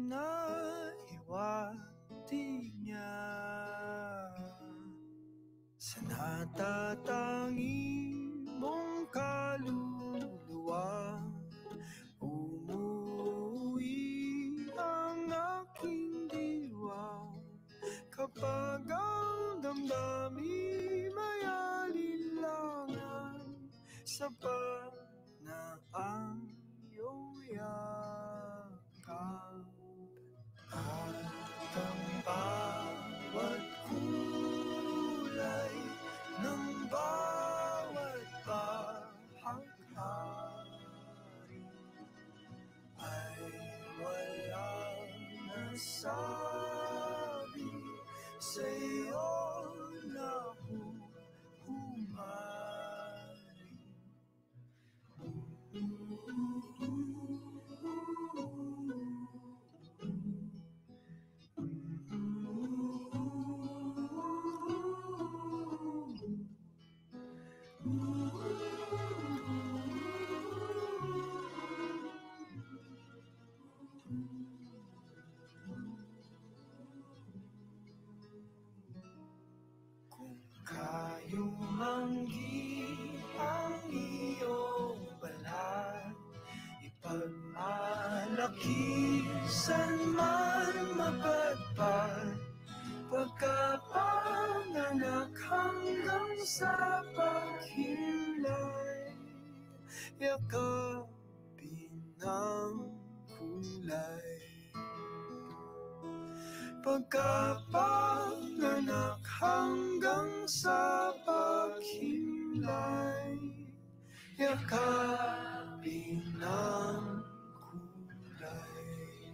Nahiwati niya sa natatangi mong kaluluwa. Umuwi ang aking diwa kapag ang damdamin may alinlangan, sapat na ang iyong yakap. At ang bawat kulay ng bawat bahaghari ay walang nasabi sa'yo na humari. Kung kayo manggi ang iyong balat, ipagmalaki saan man mapadpad, pagkapanganak hanggang sa paghimlay, yakapin ang kulay. Pagkapanganak hanggang sa paghimlay, yakapin ang kulay.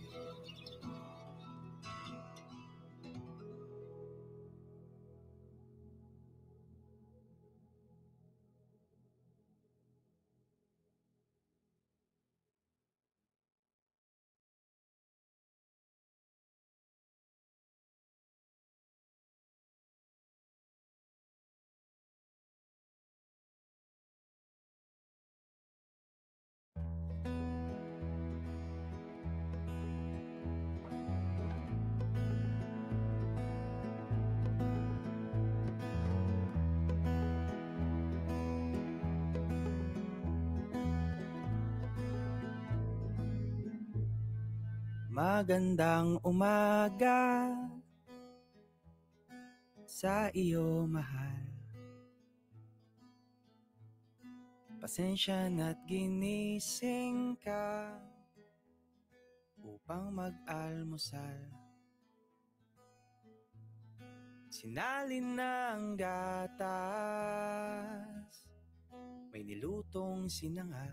Magandang umaga sa iyo, mahal. Pasensya na't ginising ka upang mag-almusal. Sinalin ng gatas, may nilutong sinangag,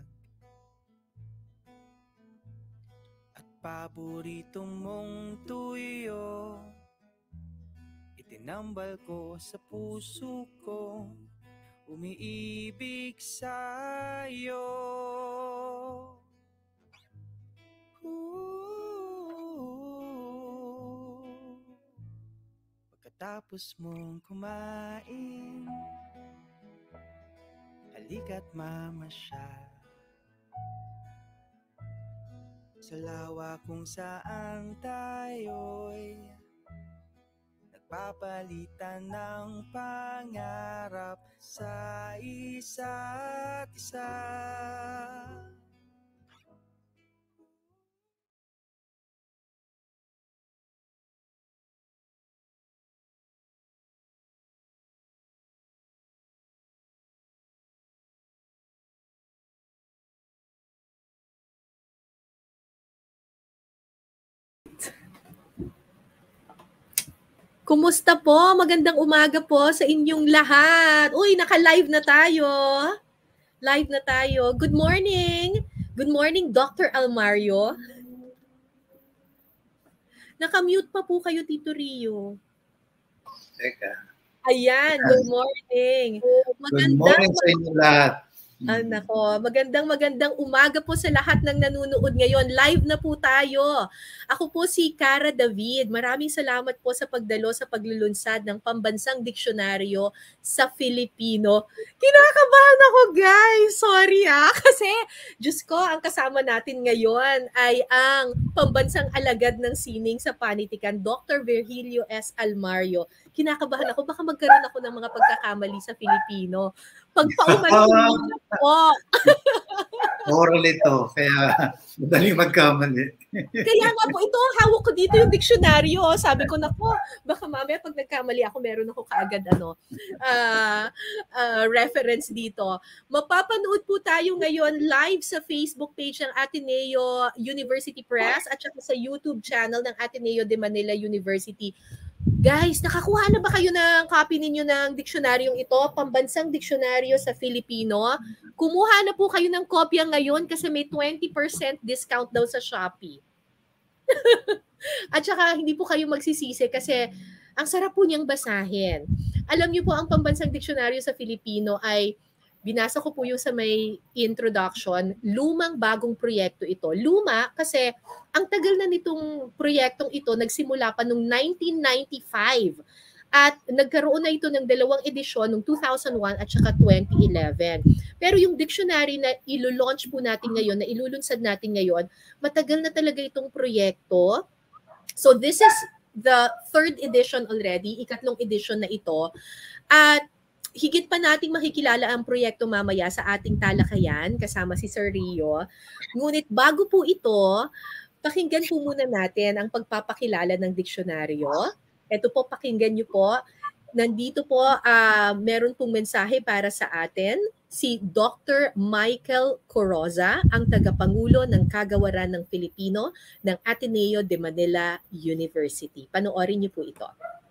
paborito mong tuyo, itinambal ko sa puso ko, umiibig sa'yo. Pagkatapos mong kumain, halika't mamasyal sa lawa kung saan tayo'y nagpapalitan ng pangarap sa isa't isa. Kumusta po? Magandang umaga po sa inyong lahat. Uy, naka-live na tayo. Live na tayo. Good morning. Good morning, Dr. Almario. Naka-mute pa po kayo, Tito Rio. Teka. Ayan, good morning. Good morning sa inyo lahat. Nako, magandang umaga po sa lahat ng nanonood ngayon. Live na po tayo. Ako po si Cara David. Maraming salamat po sa pagdalo sa paglulunsad ng Pambansang Diksyonaryo sa Filipino. Kinakabahan ako, guys. Sorry kasi Diyos ko, ang kasama natin ngayon ay ang Pambansang Alagad ng Sining sa Panitikan, Dr. Virgilio S. Almario. Kinakabahan ako, baka magkaroon ako ng mga pagkakamali sa Filipino. Pagpaumanhin mo po. Oral ito, kaya madali magkamali. Kaya nga po, ito, hawak ko dito yung diksyonaryo. Sabi ko, nako, baka mamaya pag nagkamali ako, meron ako kaagad reference dito. Mapapanood po tayo ngayon live sa Facebook page ng Ateneo University Press at saka sa YouTube channel ng Ateneo de Manila University. Guys, nakakuha na ba kayo ng copy ninyo ng diksyonaryong ito? Pambansang Diksyonaryo sa Filipino. Kumuha na po kayo ng kopya ngayon kasi may 20% discount daw sa Shopee. At saka hindi po kayo magsisisi kasi ang sarap po niyang basahin. Alam niyo po, ang Pambansang Diksyonaryo sa Filipino ay binasa ko po yung sa may introduction, lumang bagong proyekto ito. Luma kasi ang tagal na nitong proyektong ito, nagsimula pa noong 1995. At nagkaroon na ito ng 2 edisyon noong 2001 at saka 2011. Pero yung dictionary na ilo-launch po natin ngayon, na ilulunsad natin ngayon, matagal na talaga itong proyekto. So this is the 3rd edition already, 3th edition na ito. At higit pa nating makikilala ang proyekto mamaya sa ating talakayan kasama si Sir Rio. Ngunit bago po ito, pakinggan po muna natin ang pagpapakilala ng diksyonaryo. Ito po, pakinggan niyo po. Nandito po, meron pong mensahe para sa atin. Si Dr. Michael Coroza, ang tagapangulo ng Kagawaran ng Filipino ng Ateneo de Manila University. Panoorin niyo po ito.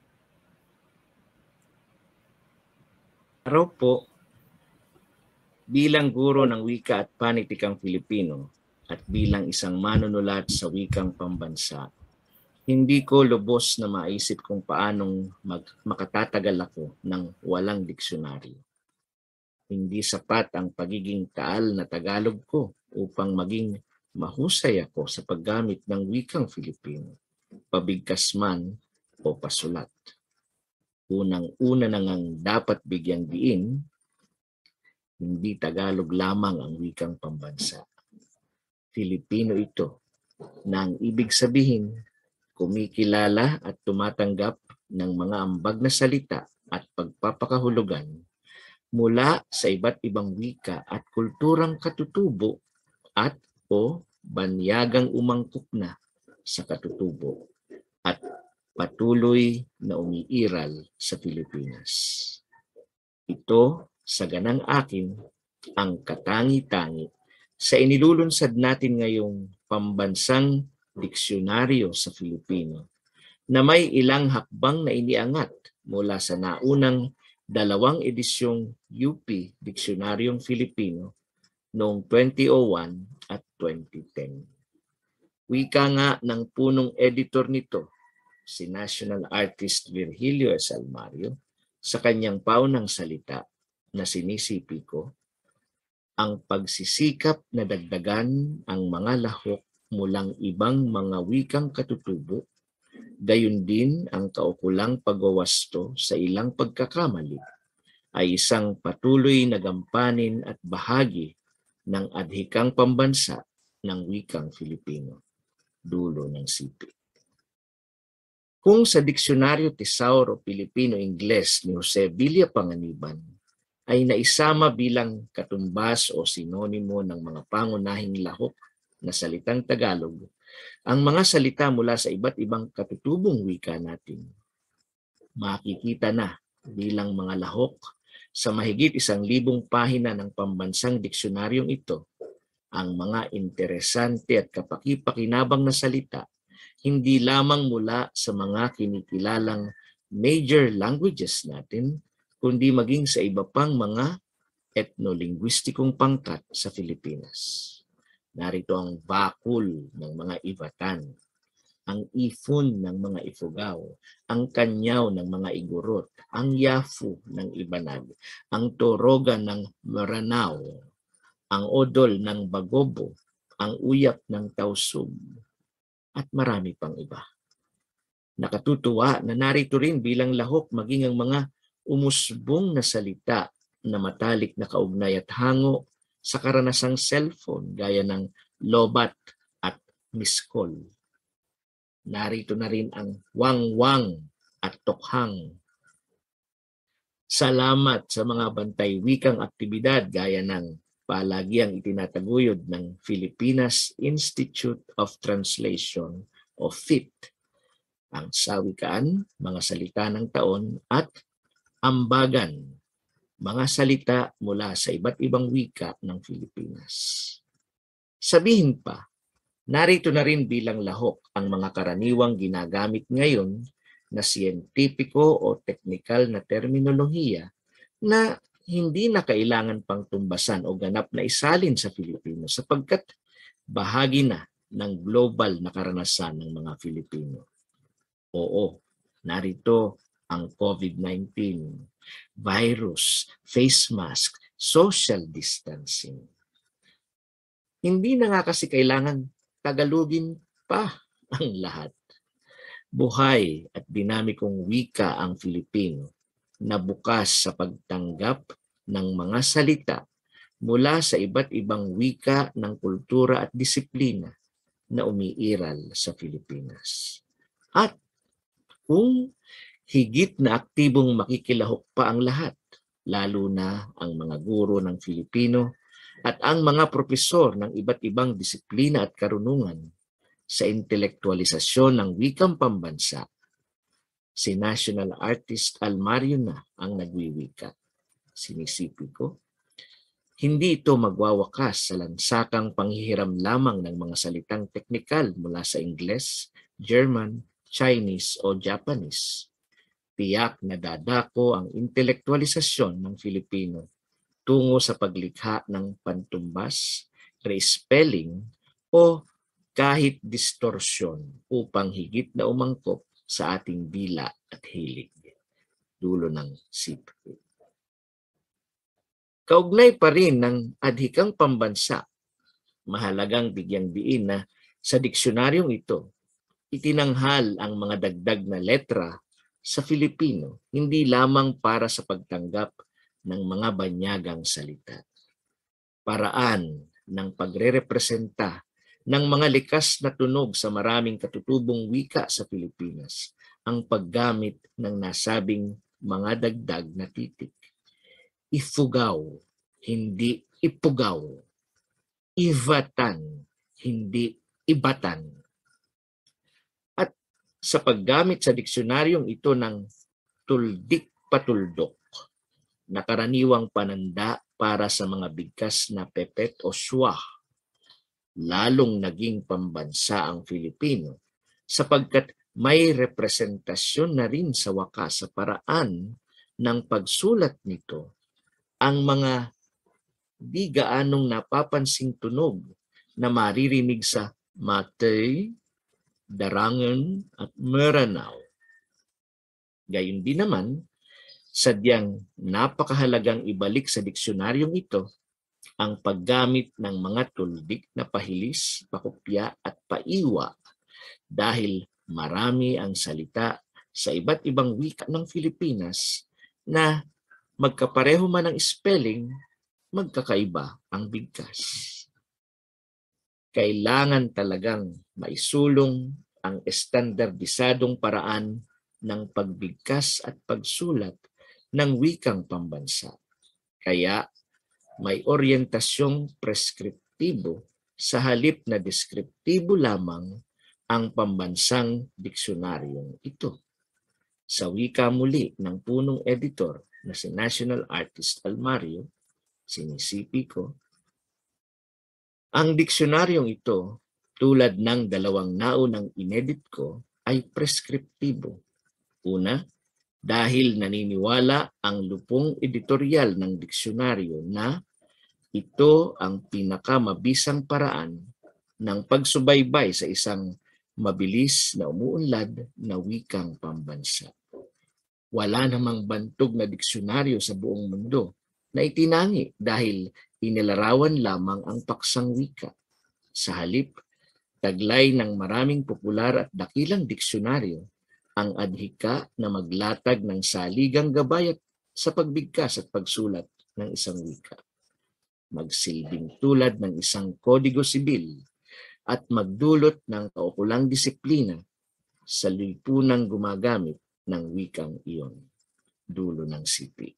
Araw po, bilang guro ng wika at panitikang Filipino at bilang isang manunulat sa wikang pambansa, hindi ko lubos na maisip kung paanong makatatagal ako ng walang diksyonaryo. Hindi sapat ang pagiging taal na Tagalog ko upang maging mahusay ako sa paggamit ng wikang Filipino, pabigkas man o pasulat. Unang-una na ngang dapat bigyang diin, hindi Tagalog lamang ang wikang pambansa. Filipino ito na ang ibig sabihin, kumikilala at tumatanggap ng mga ambag na salita at pagpapakahulugan mula sa iba't ibang wika at kulturang katutubo at o banyagang umangkok na sa katutubo at patuloy na umiiral sa Pilipinas. Ito, sa ganang akin, ang katangi-tangi sa inilulunsad natin ngayong Pambansang Diksyonaryo sa Filipino na may ilang hakbang na iniangat mula sa naunang 2 edisyong UP Diksyonaryong Filipino noong 2001 at 2010. Wika nga ng punong editor nito, si National Artist Virgilio S. Almario, sa kanyang paunang salita na sinisipi ko, ang pagsisikap na dagdagan ang mga lahok mulang ibang mga wikang katutubo, gayon din ang kaukulang pagwawasto sa ilang pagkakamali, ay isang patuloy na gampanin at bahagi ng adhikang pambansa ng wikang Filipino. Dulo ng sipi. Kung sa Diksyonaryo Tesauro Pilipino-Ingles ni Jose Villa Panganiban ay naisama bilang katumbas o sinonimo ng mga pangunahing lahok na salitang Tagalog, ang mga salita mula sa iba't ibang katutubong wika natin, makikita na bilang mga lahok sa mahigit 1,000 pahina ng pambansang diksyonaryong ito, ang mga interesante at kapaki-pakinabang na salita hindi lamang mula sa mga kinikilalang major languages natin, kundi maging sa iba pang mga etnolinguistikong pangkat sa Pilipinas. Narito ang bakul ng mga Ivatan, ang ifun ng mga Ifugao, ang kanyaw ng mga Igorot, ang yafu ng Ibanag, ang toroga ng Maranao, ang odol ng bagobo, ang uyap ng tausug, at marami pang iba. Nakatutuwa na narito rin bilang lahok maging ang mga umusbong na salita na matalik na kaugnay at hango sa karanasang cellphone gaya ng lobat at miss call. Narito na rin ang wang-wang at tokhang. Salamat sa mga bantay wikang aktibidad gaya ng palagiang itinataguyod ng Filipinas Institute of Translation o FIT, ang sawikaan, mga salita ng taon at ambagan, mga salita mula sa iba't ibang wika ng Pilipinas. Sabihin pa, narito na rin bilang lahok ang mga karaniwang ginagamit ngayon na siyentipiko o teknikal na terminolohiya na hindi na kailangan pang tumbasan o ganap na isalin sa Filipino sapagkat bahagi na ng global na karanasan ng mga Filipino. Oo, narito ang COVID-19, virus, face mask, social distancing. Hindi na nga kasi kailangan Tagalogin pa ang lahat. Buhay at dinamikong wika ang Filipino na bukas sa pagtanggap ng mga salita mula sa iba't ibang wika ng kultura at disiplina na umiiral sa Pilipinas. At kung higit na aktibong makikilahok pa ang lahat, lalo na ang mga guro ng Filipino at ang mga propesor ng iba't ibang disiplina at karunungan sa intelektualisasyon ng wikang pambansa, si National Artist Almario na ang nagwiwika. Sinisipi ko, hindi ito magwawakas sa lansakang panghihiram lamang ng mga salitang teknikal mula sa Ingles, German, Chinese o Japanese. Tiyak na dadako ang intelektualisasyon ng Filipino tungo sa paglikha ng pantumbas, re-spelling o kahit distorsyon upang higit na umangkop sa ating dila at hilig. Dulo ng sipit. Kaugnay pa rin ng adhikang pambansa, mahalagang bigyang diin na sa diksyonaryong ito, itinanghal ang mga dagdag na letra sa Filipino, hindi lamang para sa pagtanggap ng mga banyagang salita. Paraan ng pagre-representa ng mga likas na tunog sa maraming katutubong wika sa Pilipinas ang paggamit ng nasabing mga dagdag na titik. Ifugaw, hindi ipugaw. Ivatan, hindi ibatan. At sa paggamit sa diksyonaryong ito ng tuldik-patuldok, na karaniwang pananda para sa mga bigkas na pepet o swah, lalong naging pambansa ang Filipino sapagkat may representasyon na rin sa wakas sa paraan ng pagsulat nito ang mga di gaanong napapansing tunog na maririnig sa Matay, Darangan at Maranao. Gayun din naman, sadyang napakahalagang ibalik sa diksyonaryong ito ang paggamit ng mga tuldik na pahilis, pakopya at paiwa dahil marami ang salita sa iba't ibang wika ng Pilipinas na magkapareho man ang spelling, magkakaiba ang bigkas. Kailangan talagang maisulong ang estandardisadong paraan ng pagbigkas at pagsulat ng wikang pambansa. Kaya may orientasyong preskriptibo sa halip na deskriptibo lamang ang pambansang diksyonaryong ito. Sa wika muli ng punong editor na si National Artist Almario, sinisipi ko, ang diksyonaryong ito, tulad ng dalawang naunang inedit ko, ay preskriptibo. Una, dahil naniniwala ang lupong editorial ng diksyonaryo na ito ang pinakamabisang paraan ng pagsubaybay sa isang mabilis na umuunlad na wikang pambansa. Wala namang bantog na diksyonaryo sa buong mundo na itinangi dahil inilarawan lamang ang paksang wika. Sa halip, taglay ng maraming popular at dakilang diksyonaryo ang adhika na maglatag ng saligang gabay sa pagbigkas at pagsulat ng isang wika. Magsilbing tulad ng isang kodigo sibil at magdulot ng kaukulang disiplina sa lipunang gumagamit ng wikang iyon. Dulo ng sipi.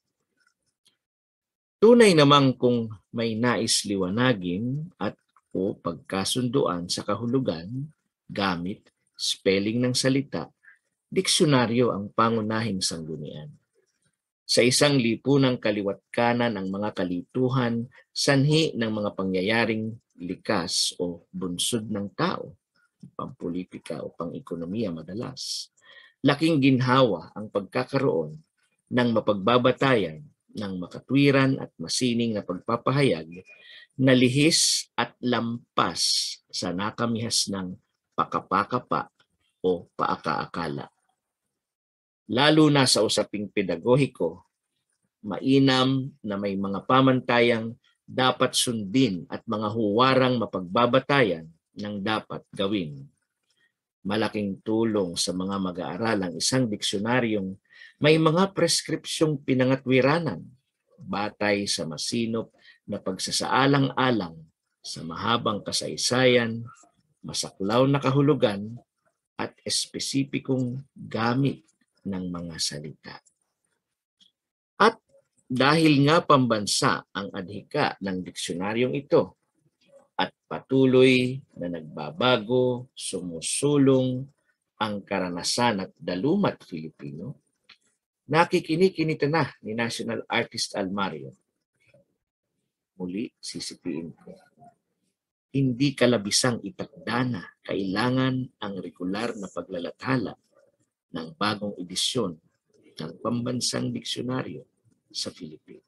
Tunay namang kung may nais liwanagin at o pagkasunduan sa kahulugan, gamit, spelling ng salita, diksyonaryo ang pangunahing sanggunian. Sa isang lipunang kaliwat kanan ang mga kalituhan, sanhi ng mga pangyayaring likas o bunsod ng tao, pampolitika o pang-ekonomiya madalas. Laking ginhawa ang pagkakaroon ng mapagbabatayan ng makatwiran at masining na pagpapahayag na lihis at lampas sa nakamihas ng pakapakapa o paaka-akala. Lalo na sa usaping pedagogiko, mainam na may mga pamantayang dapat sundin at mga huwarang mapagbabatayan ng dapat gawin. Malaking tulong sa mga mag-aaral ang isang diksyonaryong may mga preskripsyong pinangatwiranan batay sa masinop na pagsasaalang-alang sa mahabang kasaysayan, masaklaw na kahulugan at espesipikong gamit ng mga salita. At dahil nga pambansa ang adhika ng diksyonaryong ito at patuloy na nagbabago, sumusulong ang karanasan at dalumat Filipino, nakikinikinita na ni National Artist Almario. Muli, sisipiin ko. Hindi kalabisang itakda na kailangan ang regular na paglalathala ng bagong edisyon ng pambansang diksyonaryo sa Filipino.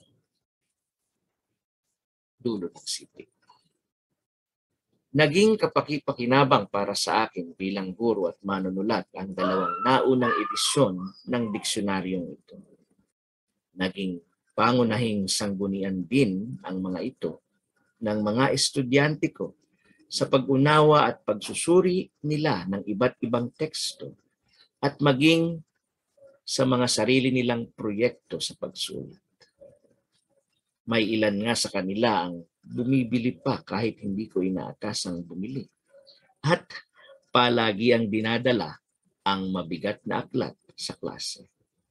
Dulo ng sipi. Naging kapaki-pakinabang para sa akin bilang guro at manunulat ang dalawang naunang edisyon ng diksyonaryong ito. Naging pangunahing sanggunian din ang mga ito ng mga estudyante ko sa pag-unawa at pagsusuri nila ng iba't ibang teksto at maging sa mga sarili nilang proyekto sa pagsulat. May ilan nga sa kanila ang bumibili pa kahit hindi ko inaakasang bumili. At palagi ang dinadala ang mabigat na aklat sa klase.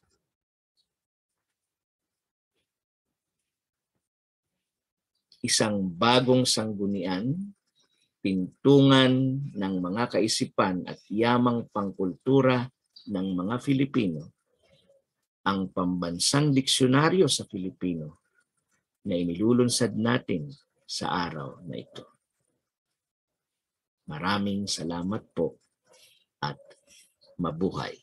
Isang bagong sanggunian, pintungan ng mga kaisipan at yamang pangkultura ng mga Filipino, ang pambansang diksyonaryo sa Filipino na inilulunsad natin sa araw na ito. Maraming salamat po at mabuhay.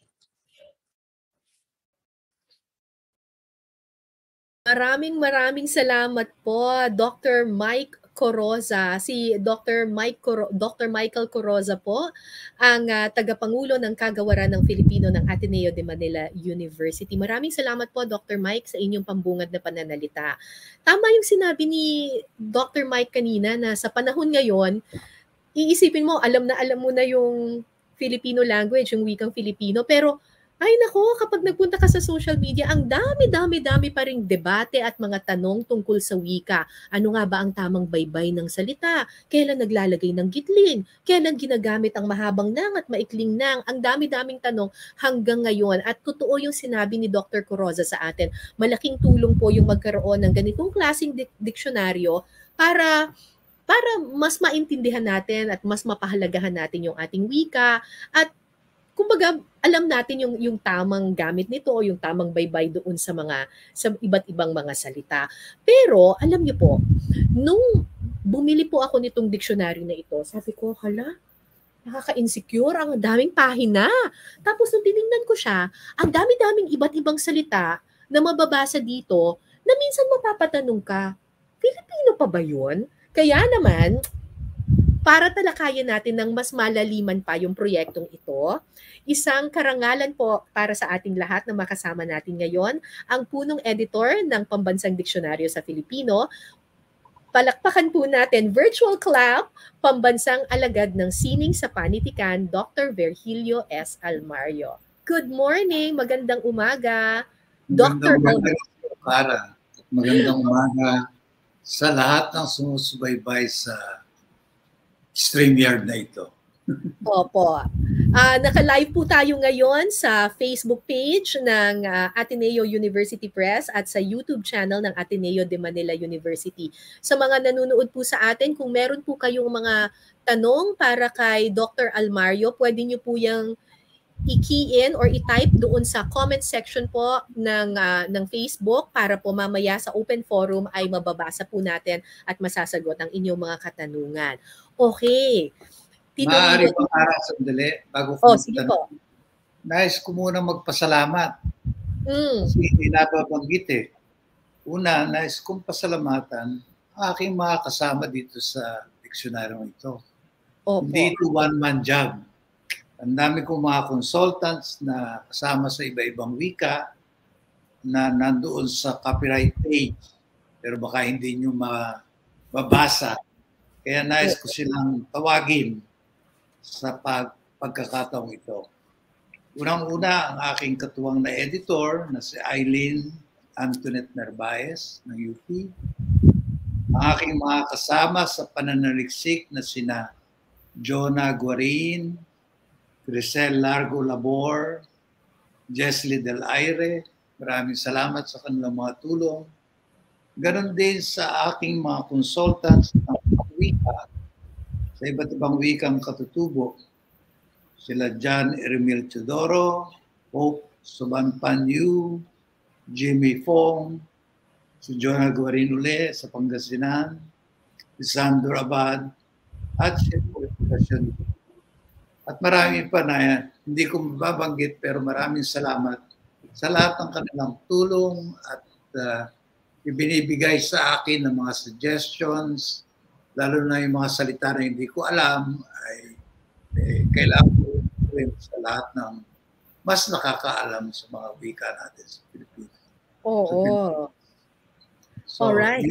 Maraming salamat po, Dr. Mike Coroza. Si Dr. Michael Coroza po, ang tagapangulo ng Kagawaran ng Filipino ng Ateneo de Manila University. Maraming salamat po, Dr. Mike, sa inyong pambungad na pananalita. Tama yung sinabi ni Dr. Mike kanina na sa panahon ngayon, iisipin mo, alam mo na yung Filipino language, yung wikang Filipino, pero ay nako, kapag nagpunta ka sa social media, ang dami pa ring debate at mga tanong tungkol sa wika. Ano nga ba ang tamang baybay ng salita? Kailan naglalagay ng gitlin? Kailan ginagamit ang mahabang nang at maikling nang? Ang dami-daming tanong hanggang ngayon. At totoo yung sinabi ni Dr. Coroza sa atin. Malaking tulong po yung magkaroon ng ganitong klaseng diksyonaryo para mas maintindihan natin at mas mapahalagahan natin yung ating wika at kumbaga, alam natin yung tamang gamit nito o yung tamang baybay doon sa iba't ibang mga salita. Pero, alam niyo po, nung bumili po ako nitong diksyonaryo na ito, sabi ko, hala, nakaka-insecure, ang daming pahina. Tapos, nung tinignan ko siya, ang dami-daming iba't ibang salita na mababasa dito na minsan mapapatanong ka, Filipino pa ba yun? Kaya naman, para talakayan natin ng mas malaliman pa yung proyektong ito, isang karangalan po para sa ating lahat na makasama natin ngayon, ang punong editor ng Pambansang Diksyonaryo sa Filipino, Palakpakan po natin, virtual clap, pambansang alagad ng sining sa panitikan, Dr. Virgilio S. Almario. Good morning, magandang umaga, Dr. Magandang umaga, Para. Magandang umaga sa lahat ng sumusubaybay sa StreamYard na ito. Opo. Naka-live po tayo ngayon sa Facebook page ng Ateneo University Press at sa YouTube channel ng Ateneo de Manila University. Sa mga nanonood po sa atin, kung meron po kayong mga tanong para kay Dr. Almario, pwede niyo po yung i-key in or i-type doon sa comment section po ng Facebook para po mamaya sa open forum ay mababasa po natin at masasagot ang inyong mga katanungan. Okay. Maaari ba para sandali bago ko sige po. Nais ko muna magpasalamat. Kasi nababanggit eh. Una, nais kong pasalamatan ang aking mga kasama dito sa diksyonaryo ito. Opo. Hindi ito one-man job. Ang dami kong mga consultants na kasama sa iba-ibang wika na nandoon sa copyright page. Pero baka hindi nyo mabasa. Kaya nais ko silang tawagin sa pagkakataong ito. Unang-una, ang aking katuwang na editor na si Eileen Antoinette Narvaez ng UP. Ang aking mga kasama sa pananaliksik na sina Jonah Guarin, Grisel Largo Labor, Jesly Del Aire. Maraming salamat sa kanilang mga tulong. Ganon din sa aking mga consultants ng wika sa iba't ibang wikang katutubo. Sila John Ermil Teodoro, Hope Subanpanyu, Jimmy Fong, si Jonah Guarin uli sa Pangasinan, si Sandro Abad, at si Education. At marami pa na hindi ko mababanggit pero maraming salamat sa lahat ng kanilang tulong at ibinibigay sa akin ng mga suggestions, lalo na yung mga salita na hindi ko alam, ay kailangan ko sa lahat ng mas nakakaalam sa mga wika natin sa Pilipinas. Oo. So, alright.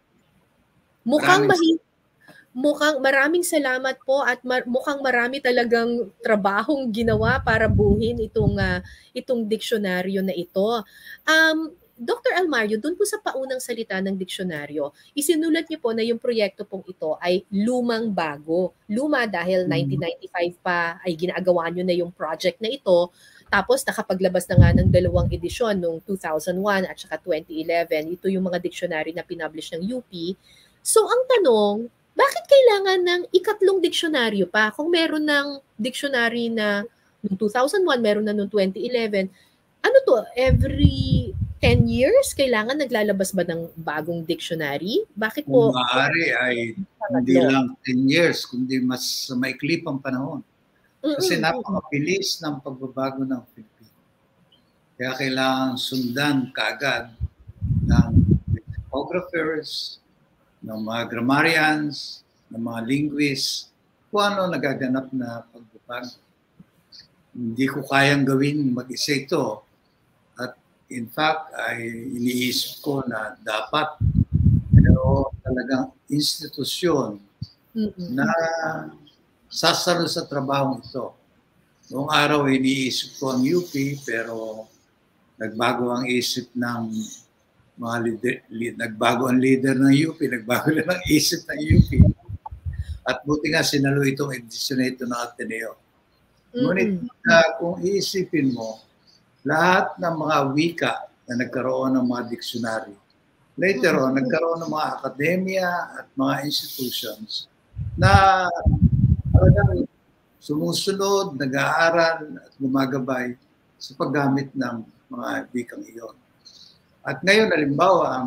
Mukhang maraming salamat po at mukhang marami talagang trabahong ginawa para buuin itong diksyonaryo na ito. Dr. Almario, doon po sa paunang salita ng diksyonaryo, isinulat niyo po na yung proyekto pong ito ay lumang bago. Luma dahil 1995 pa ay ginagawa niyo na yung project na ito. Tapos nakapaglabas na nga ng 2 edisyon noong 2001 at saka 2011. Ito yung mga dictionary na pinublish ng UP. So ang tanong, bakit kailangan ng ikatlong diksyonaryo pa? Kung meron ng dictionary na noong 2001, meron na noong 2011, ano to, every 10 years, kailangan naglalabas ba ng bagong dictionary? Bakit po? Kung maaari ay hindi lang 10 years, kundi mas maikli pang panahon. Kasi napakabilis ng pagbabago ng Pilipinas. Kaya kailangan sundan kaagad ng lexicographers, ng mga grammarians, ng mga linguists, kung ano nagaganap na pagbabago. Hindi ko kayang gawin mag-isa ito. In fact, ay iniisip ko na dapat pero talagang institusyon na sasalo sa trabaho ito. Noong araw, iniisip ko ang UP pero nagbago ang isip ng mga nagbago ang leader ng UP, nagbago na ang isip ng UP. At buti nga sinalo itong edisyon na ito ng Ateneo. Ngunit kung iisipin mo, lahat ng mga wika na nagkaroon ng mga dictionary, later on, nagkaroon ng mga akademya at mga institutions na talagang sumusunod, nag-aaral at gumagabay sa paggamit ng mga wikang iyon. At ngayon, halimbawa,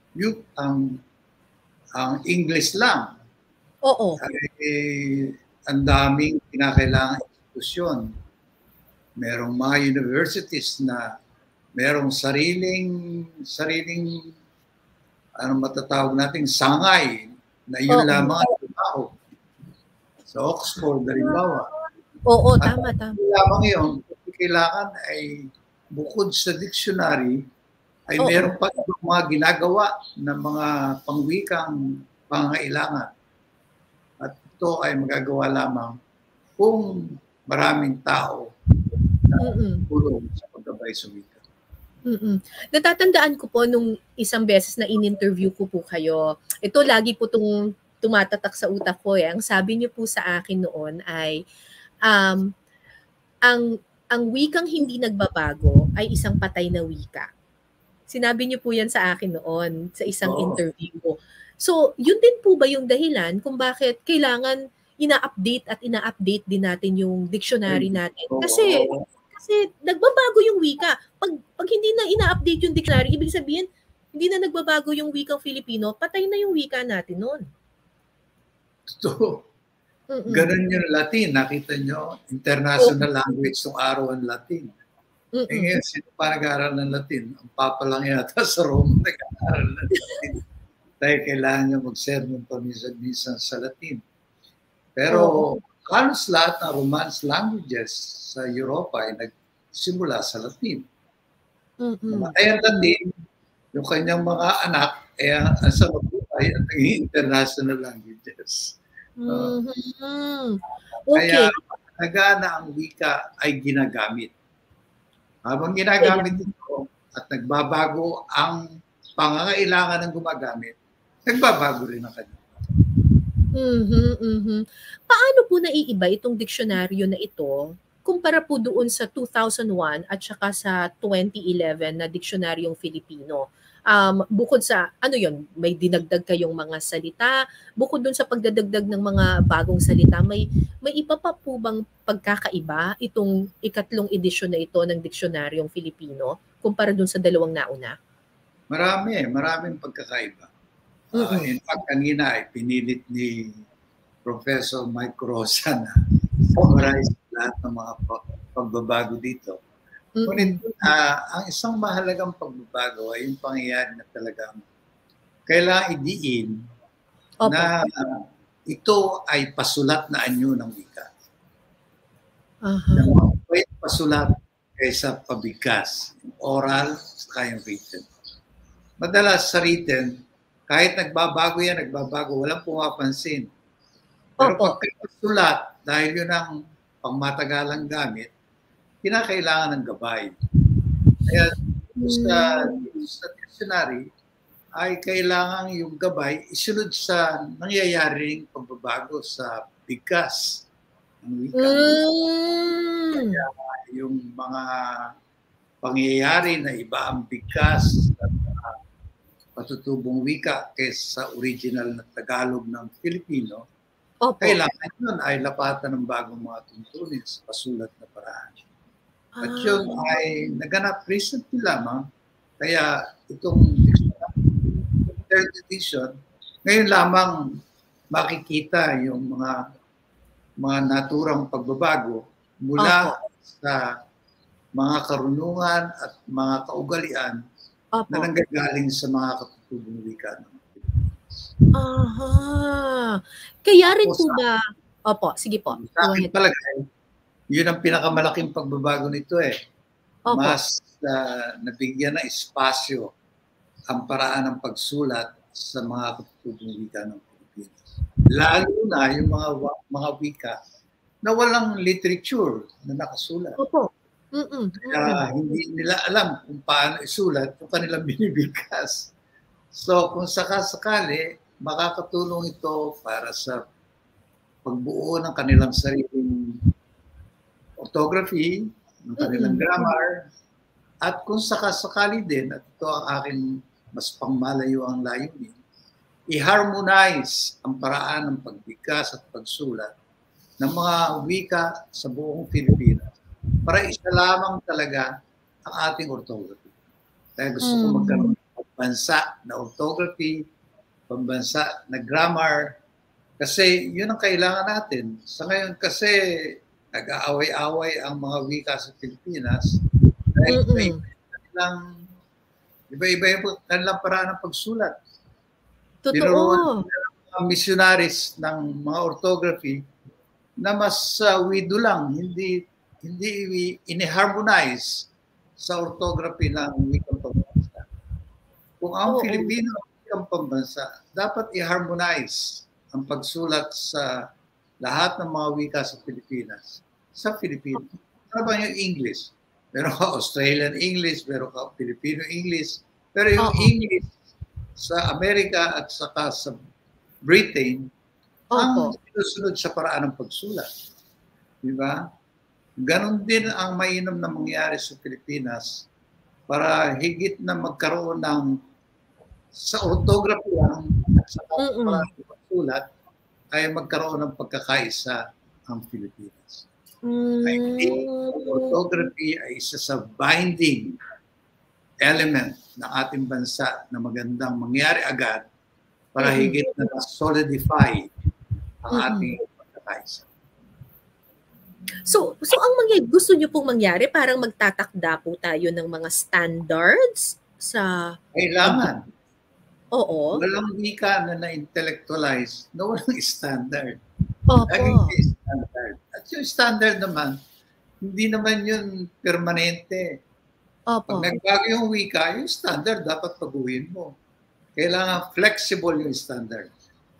ang English lang, ay ang daming kinakailangan institusyon. Merong mga universities na merong sariling ano matatawag nating sangay na yun lamang ang trabaho. Sa Oxford, halimbawa. Oo, tama. Lamang yun, kailangan ay bukod sa dictionary, ay meron pa ibang mga ginagawa ng mga pangwikang pangangailangan. At ito ay magagawa lamang kung maraming tao na tulong sa paggabay sa wika. Natatandaan ko po nung isang beses na in-interview ko po kayo, ito lagi po itong tumatatak sa utak ko. Ang sabi niyo po sa akin noon ay ang wikang hindi nagbabago ay isang patay na wika. Sinabi niyo po yan sa akin noon sa isang interview ko. So, yun din po ba yung dahilan kung bakit kailangan ina-update din natin yung dictionary natin? Kasi nagbabago yung wika. Pag hindi na ina-update yung dictionary, ibig sabihin, hindi na nagbabago yung wikang Filipino, patay na yung wika natin noon. So, ganun yung Latin. Nakita nyo, international language ng araw ang Latin. Ngayon, sino pa nag-aaral ng Latin? Ang Papa lang yata sa Roma nag-aaral ng Latin. Dahil kailangan nyo mag-sermon paminsan-minsan sa Latin. Pero halos lahat ng Romance languages sa Europa ay nagsimula sa Latin. Kaya Latin, yung kanyang mga anak, ang sa mabuhay ang naging international languages. Kaya nagana ang wika ay ginagamit. Habang ginagamit ito at nagbabago ang pangangailangan ng gumagamit, nagbabago rin ang kanya. Paano po naiiba itong diksyonaryo na ito kumpara po doon sa 2001 at saka sa 2011 na diksyonaryong Filipino? Bukod sa, may dinagdag kayong mga salita, bukod doon sa pagdadagdag ng mga bagong salita, may iba pa po bang pagkakaiba itong ikatlong edisyon na ito ng diksyonaryong Filipino kumpara doon sa dalawang nauna? Maraming pagkakaiba. In fact, kanina ay pinilit ni Professor Mike Rosa na summarize lahat ng mga pagbabago dito. Ngunit ang isang mahalagang pagbabago ay yung pangyayari na talagang kailangan idiin na ito ay pasulat na anyo ng wika. May pasulat kaysa pabigkas, oral saka yung written. Madalas sa written, kahit nagbabago yan, walang pumapansin. Pero pag pasulat, dahil yun ang pangmatagalang gamit, kinakailangan ng gabay. Kaya sa dictionary ay kailangan yung gabay isunod sa nangyayaring pagbabago sa bigkas ng wika. Kaya yung mga pangyayari na iba ang bigkas at patutubong wika kaysa sa original na Tagalog ng Filipino, kailangan yun ay lapatan ng bagong mga tuntunin sa pasulat na paraan. At yun ay naganap recently lamang. Kaya itong third edition, ngayon lamang makikita yung mga naturang pagbabago mula sa mga karunungan at mga kaugalian na nanggagaling sa mga katutubong wika. Kaya rin po ba? Sige po. Sa akin palagay, yun ang pinakamalaking pagbabago nito Mas nabigyan ng espasyo ang paraan ng pagsulat sa mga katutubong wika ng Pilipinas. Lalo na yung mga wika na walang literature na nakasulat. Kaya hindi nila alam kung paano isulat yung kanilang binibigkas. So kung sakasakali, makakatulong ito para sa pagbuo ng kanilang sariling orthography, ng kanilang grammar, at kung sakasakali din, at ito ang aking mas pangmalayo ang layunin, i-harmonize ang paraan ng pagbigkas at pagsulat ng mga wika sa buong Pilipinas para isa lamang talaga ang ating orthography. Kaya gusto ko magkaroon ng pambansa na orthography, pambansa na grammar, kasi yun ang kailangan natin. Sa ngayon kasi nag-aaway-away ang mga wika sa Pilipinas dahil iba-iba yung kanilang paraan ng pagsulat. Tinuruan ng missionaries ng mga orthography na mas wido lang, hindi ini-harmonize sa orthography ng wikang pambansa. Kung ang Filipino wikang pambansa, dapat i-harmonize ang pagsulat sa lahat ng mga wika sa Pilipinas. Sa Pilipinas. Ano ba yung English? Meron ka Australian English, meron ka Filipino English, pero yung English sa Amerika at saka sa Britain, ang sinusunod sa paraan ng pagsulat. Di ba? Ganon din ang mainam na mangyari sa Pilipinas para higit na magkaroon ng sa orthography lang at sa paraan ng pagsulat ay magkaroon ng pagkakaisa ang Pilipinas. I think orthography ay isa sa binding element ng ating bansa na magandang mangyari agad para higit na solidify ang ating pagkakaisa. So ang gusto niyo pong mangyari, parang magtatakda po tayo ng mga standards sa... Kailangan. Oo. Walang wika na na-intellectualize na walang standard. Opo. Laging standard. At yung standard naman, hindi naman yun permanente. Opo. Pag nagbago yung wika, yung standard dapat baguhin mo. Kailangan flexible yung standard.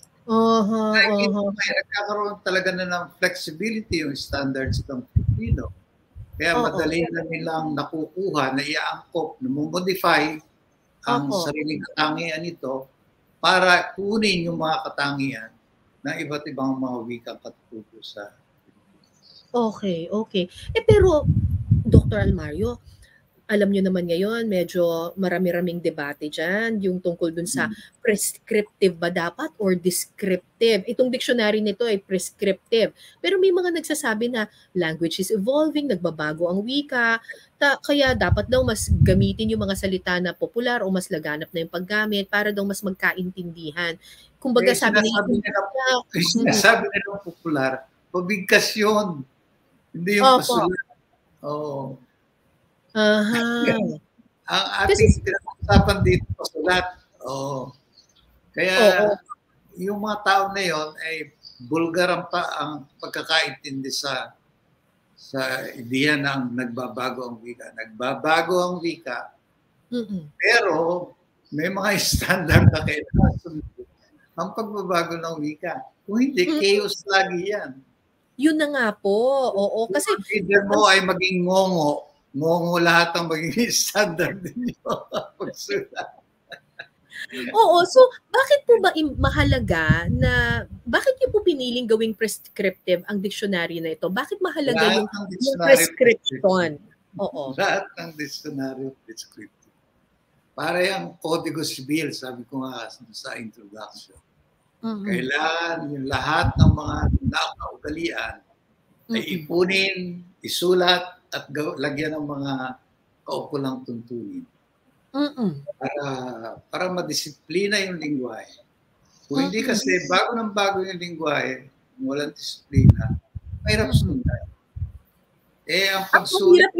May nagkakaroon talaga na ng flexibility yung standards ng Pilipino. Kaya madali na nilang nakukuha, na i-angkop, na modify ang sariling katangian nito para kunin yung mga katangian ng iba't ibang mga wikang katutubo sa Pilipinas. Okay. Pero, Dr. Almario, alam nyo naman ngayon, medyo marami-raming debate dyan, yung tungkol dun sa prescriptive ba dapat or descriptive. Itong dictionary nito ay prescriptive. Pero may mga nagsasabi na language is evolving, nagbabago ang wika, kaya dapat daw mas gamitin yung mga salita na popular o mas laganap na yung paggamit para daw mas magkaintindihan. Kumbaga sabi nila popular, pabigkas yun. Hindi yung pasulat. Oo. Ang ating pinag-usapan dito pasulat. Kaya yung mga tao na yon ay bulgar ang pagkakaintindi sa ideya ng nagbabago ang wika. Nagbabago ang wika, pero may mga standard na kailangan sundin ang pagbabago ng wika. Kung hindi, chaos lagi yan. Yun na nga po. Oo. Kasi kung leader mo ay maging ngongo lahat ang magiging standard ninyo pagsulat. Oo, so bakit po ba mahalaga na, bakit niyo po piniling gawing prescriptive ang dictionary na ito? Bakit mahalaga yung prescription? Oo. Lahat ng dictionary prescriptive. Para yung Código Civil, sabi ko nga sa introduction. Kailangan yung lahat ng mga nakaugalian ay ipunin, isulat, at lagyan ng mga kaukulang tuntunin. Para madisiplina yung lingwahe. Kung hindi kasi bago yung lingwahe, walang disiplina, mahirap sundan. Ang pagsulat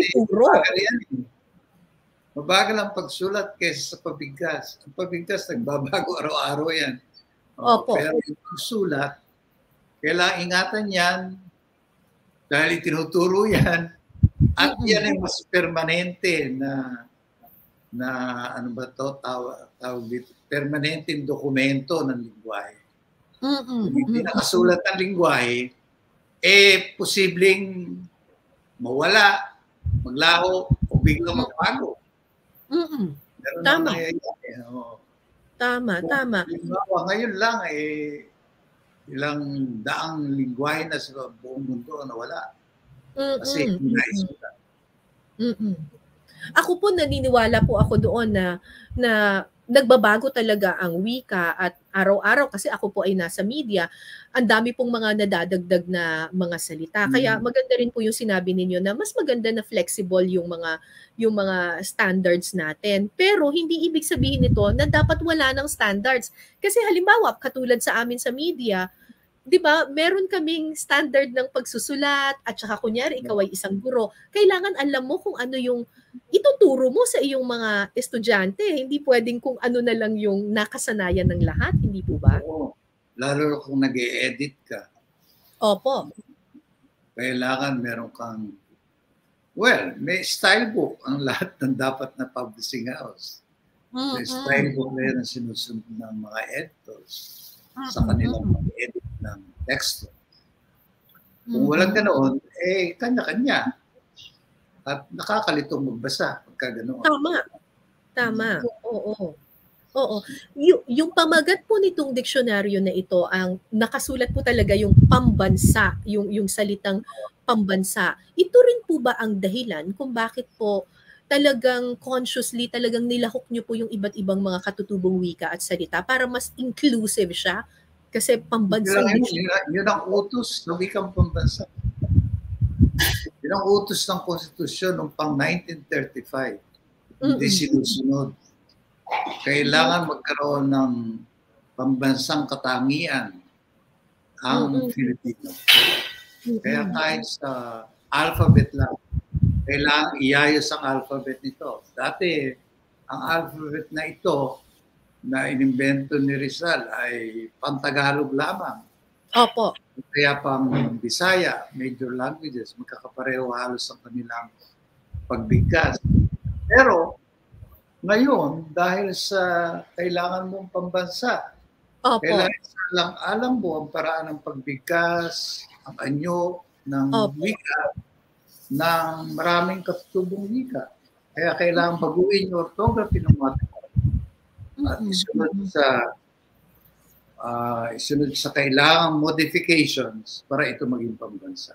mabagal ang pagsulat kaysa sa pabigkas. Ang pabigkas, nagbabago araw-araw yan. Pero yung pagsulat, kailangan ingatan yan dahil itinuturo yan. At yan ay mas permanente na ano ba to, tawag dito, permanenteng dokumento ng lingwahe. Kung hindi nakasulat ng lingwahe, posibleng mawala, maglaho, o biglang magbago. Tama. Tama. Ngayon lang, ilang daang lingwahe na sa buong mundo nawala. Kasi hindi naisulat. Ako po, naniniwala po ako doon na nagbabago talaga ang wika at araw-araw, kasi ako po ay nasa media, ang dami pong mga nadadagdag na mga salita. Kaya maganda rin po yung sinabi ninyo na mas maganda na flexible yung mga standards natin. Pero hindi ibig sabihin nito na dapat wala ng standards. Kasi halimbawa, katulad sa amin sa media, 'di ba, meron kaming standard ng pagsusulat at saka kunyari ikaw ay isang guro. Kailangan alam mo kung ano yung ituturo mo sa iyong mga estudyante. Hindi pwedeng kung ano na lang yung nakasanayan ng lahat, hindi po ba? Oo. Lalo kung nag-e-edit ka. Opo. Kailangan meron kang, may style book ang lahat ng dapat na publishing house. Sa style book na yun ang sinusunod ng mga editors sa kanilang pag-edit ng teksto. Kung walang ganoon, kanya-kanya. At nakakalitong magbasa pagka ganoon. Tama. Oo. Yung pamagat po nitong diksyonaryo na ito, ang nakasulat po talaga yung pambansa, yung salitang pambansa. Ito rin po ba ang dahilan kung bakit po talagang consciously, talagang nilahok nyo po yung iba't ibang mga katutubong wika at salita para mas inclusive siya? Kasi pambansang diksyonaryo. Yun ang utos ng wikang pambansa. Yun ang utos ng konstitusyon noong pang 1935. Hindi sinusunod. Kailangan magkaroon ng pambansang katangian ang Filipino. Kaya kahit sa alphabet lang, kailangan iayos ang alphabet nito. Dati, ang alphabet na ito na inimbento ni Rizal ay pang-Tagalog lamang. Opo. Kaya pang Bisaya, major languages, magkakapareho halos ang kanilang pagbigkas. Pero ngayon, dahil sa kailangan mong pambansa, kailangan lang alam mo ang paraan ng pagbigkas, ang anyo ng wika, ng maraming katutubong wika. Kaya kailangan baguhin yung orthography ng mga at isunod sa kailangang modifications para ito maging pambansa.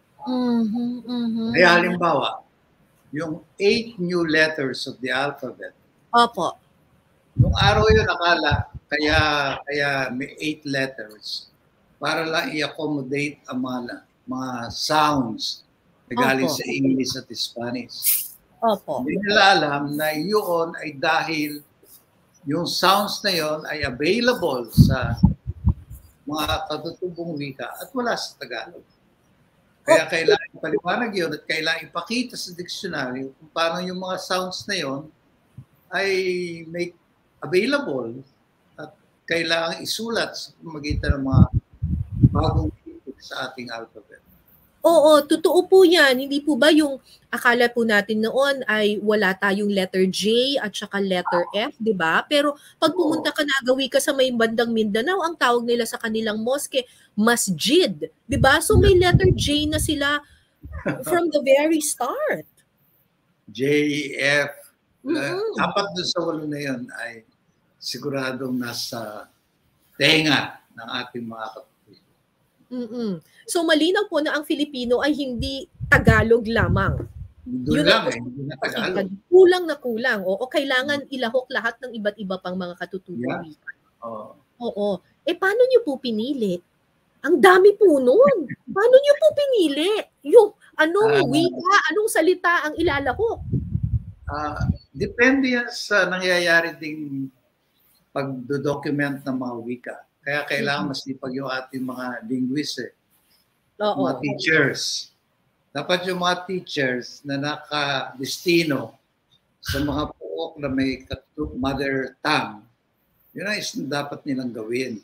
Kaya halimbawa, yung 8 new letters of the alphabet. Opo. Nung araw yun, akala, kaya may 8 letters para lang i-accommodate ang mga sounds na galing sa English at Spanish. Opo. Hindi nila alam na yun ay dahil yung sounds na yun ay available sa mga katutubong wika at wala sa Tagalog. Kaya kailangan ipaliwanag yun at kailangan ipakita sa dictionary kung paano yung mga sounds na yun ay make available at kailangan isulat sa pamamagitan ng mga bagong titik sa ating alphabet. Oo, totoo po yan. Hindi po ba yung akala po natin noon ay wala tayong letter J at saka letter F, di ba? Pero pag pumunta ka nagawi ka sa may bandang Mindanao, ang tawag nila sa kanilang mosque, masjid. Di ba? So may letter J na sila from the very start. J, F. Apat doon sa 8 na yun ay siguradong nasa tenga ng ating mga kapatid. So malinaw po na ang Filipino ay hindi Tagalog lamang. Doon lang hindi na Tagalog. Kulang. O kailangan ilahok lahat ng iba't iba pang mga katutubong wika. Oo. Paano niyo po pinili? Ang dami po nun. Paano niyo po pinili? Yung anong wika, anong salita ang ilalahok? Depende yan sa nangyayari ding pagdodocument ng mga wika. Kaya kailangan masipag yung ating mga linguists, mga teachers. Dapat yung mga teachers na nakadestino sa mga puok na may mother tongue, yun ang dapat nilang gawin.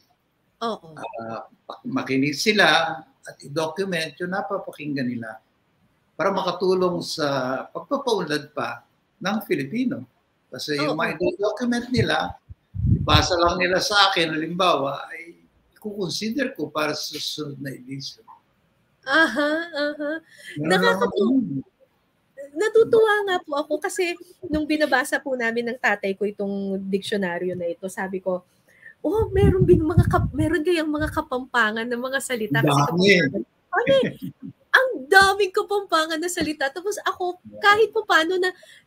Makinig sila at i-document yung napapakinggan nila para makatulong sa pagpapaunlad pa ng Filipino. Kasi yung mga i-document nila, ibasa lang nila sa akin, halimbawa, ay i-consider ko para sa susunod na edition. Natutuwa nga po ako kasi nung binabasa po namin ng tatay ko itong diksyonaryo na ito, sabi ko, meron kayang mga kapampangan ng mga salita. Kasi ang daming kapampangan na salita. Tapos ako, kahit po paano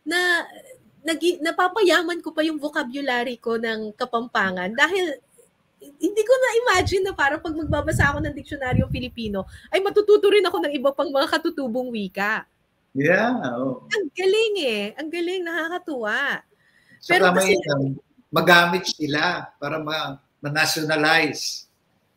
napapayaman ko pa yung vocabulary ko ng Kapampangan dahil hindi ko na-imagine na parang pag magbabasa ako ng diksionaryong Filipino ay matututo rin ako ng iba pang mga katutubong wika. Yeah. Ang galing Ang galing, nakakatuwa. Pero kasi magamit sila para ma-nationalize.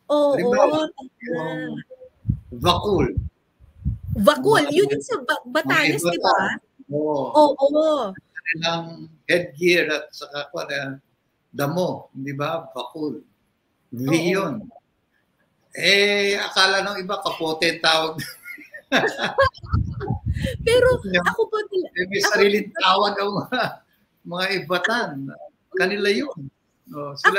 Vakul. Yun yung sa Batanes, di ba? Oo. Kanilang headgear at saka damo, di ba? Bakul. Yun. Akala ng iba kapote tawag. Pero ako po... may sariling tawag ang mga ibatan. kanila yun. No, Ako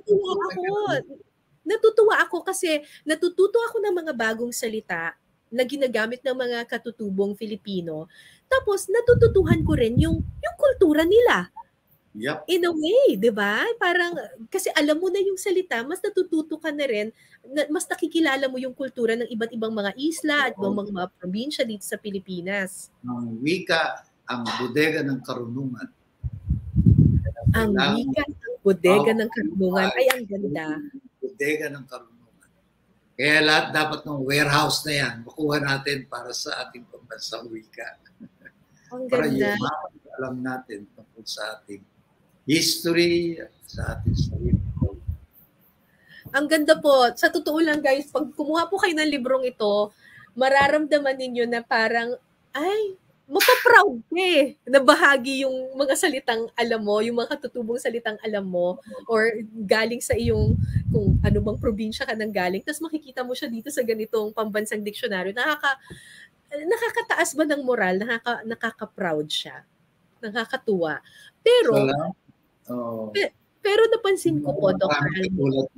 natutuwa ako kasi natututo ako ng mga bagong salita na ginagamit ng mga katutubong Filipino. Tapos natututuhan ko rin yung kultura nila. Yep. In a way, 'di ba? Parang kasi alam mo na yung salita, mas natututo ka na rin, mas nakikilala mo yung kultura ng iba't ibang mga isla at mga probinsya dito sa Pilipinas. Ang wika, ang bodega ng karunungan. Ang wika, ang bodega ng karunungan. Ay, ang ganda. Bodega ng karunungan. Kaya lahat dapat ng warehouse na yan, makuha natin para sa ating pambansang wika. Ang Para ganda. yung alam natin tungkol sa ating history, sa ating sarili. Ang ganda po. Sa totoo lang guys, pag kumuha po kayo ng librong ito, mararamdaman ninyo na parang, ay, mapaproud eh, na bahagi yung mga salitang alam mo, yung mga katutubong salitang alam mo, or galing sa iyong, kung ano bang probinsya ka nang galing, tapos makikita mo siya dito sa ganitong pambansang diksyonaryo, nakakataas ba ng moral, nakaka-proud siya, nakakatuwa. Pero, pero napansin ko po, Dr. Almario,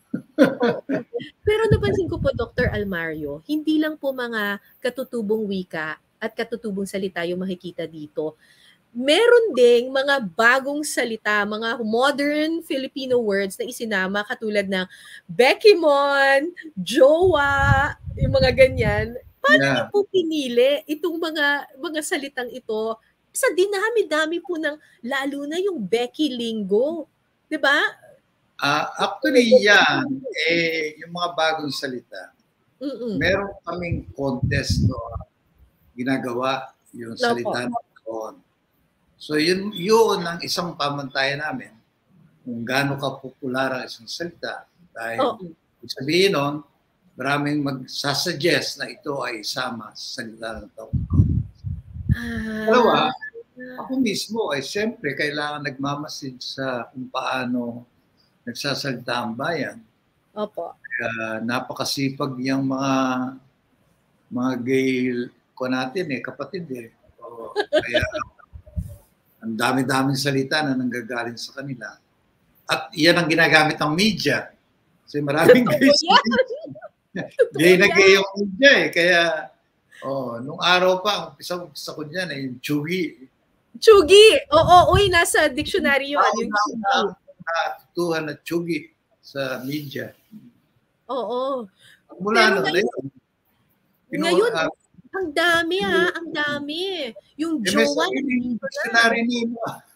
pero napansin ko po, Dr. Almario, hindi lang po mga katutubong wika at katutubong salita yung makikita dito. Meron ding mga bagong salita, mga modern Filipino words na isinama katulad ng Bekimon, Jowa, yung mga ganyan. Paano niyo po pinili itong mga salitang ito sa dinami-dami po ng lalo na yung Becky Lingo? 'Di ba? Actually yan, yung mga bagong salita. Meron kaming contest ginagawa yung salita ng taon. So yun ang isang pamantayan namin kung gaano ka-popular ang isang salita. Dahil sabihin nun, maraming magsasuggest na ito ay isama sa salita ng taon. Dalawa, ako mismo ay siyempre kailangan nagmamasid sa kung paano nagsasalita ang bayan. Opo. Kaya napakasipag yung mga gay ko natin kapatid kaya ang dami-daming salita na nanggagaling sa kanila. At yan ang ginagamit ng media. Kasi maraming gays. Gay na gay yung media Kaya, nung araw pa, umpisa ko dyan yung Chugi. Chugi! Oo, nasa dictionary yun. Yung Chugi. Natutuhan na Chugi sa media. Oo. Mula ngayon, ang dami ang dami. Yung jowa na dictionary nimo.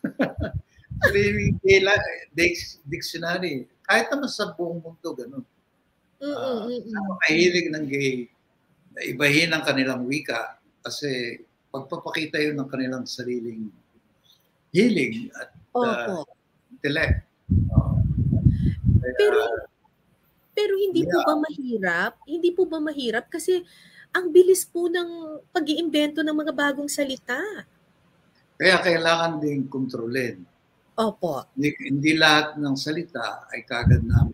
Dictionary. Kahit naman sa buong mundo, ganun. Mahilig ng gay na ibahin ang kanilang wika kasi pagpapakita yun ng kanilang sariling hilig at intellect. Pero hindi po ba mahirap? Hindi po ba mahirap? Kasi ang bilis po ng pag-iimbento ng mga bagong salita. Kaya kailangan din kontrolin. Opo. Hindi lahat ng salita ay kagad namin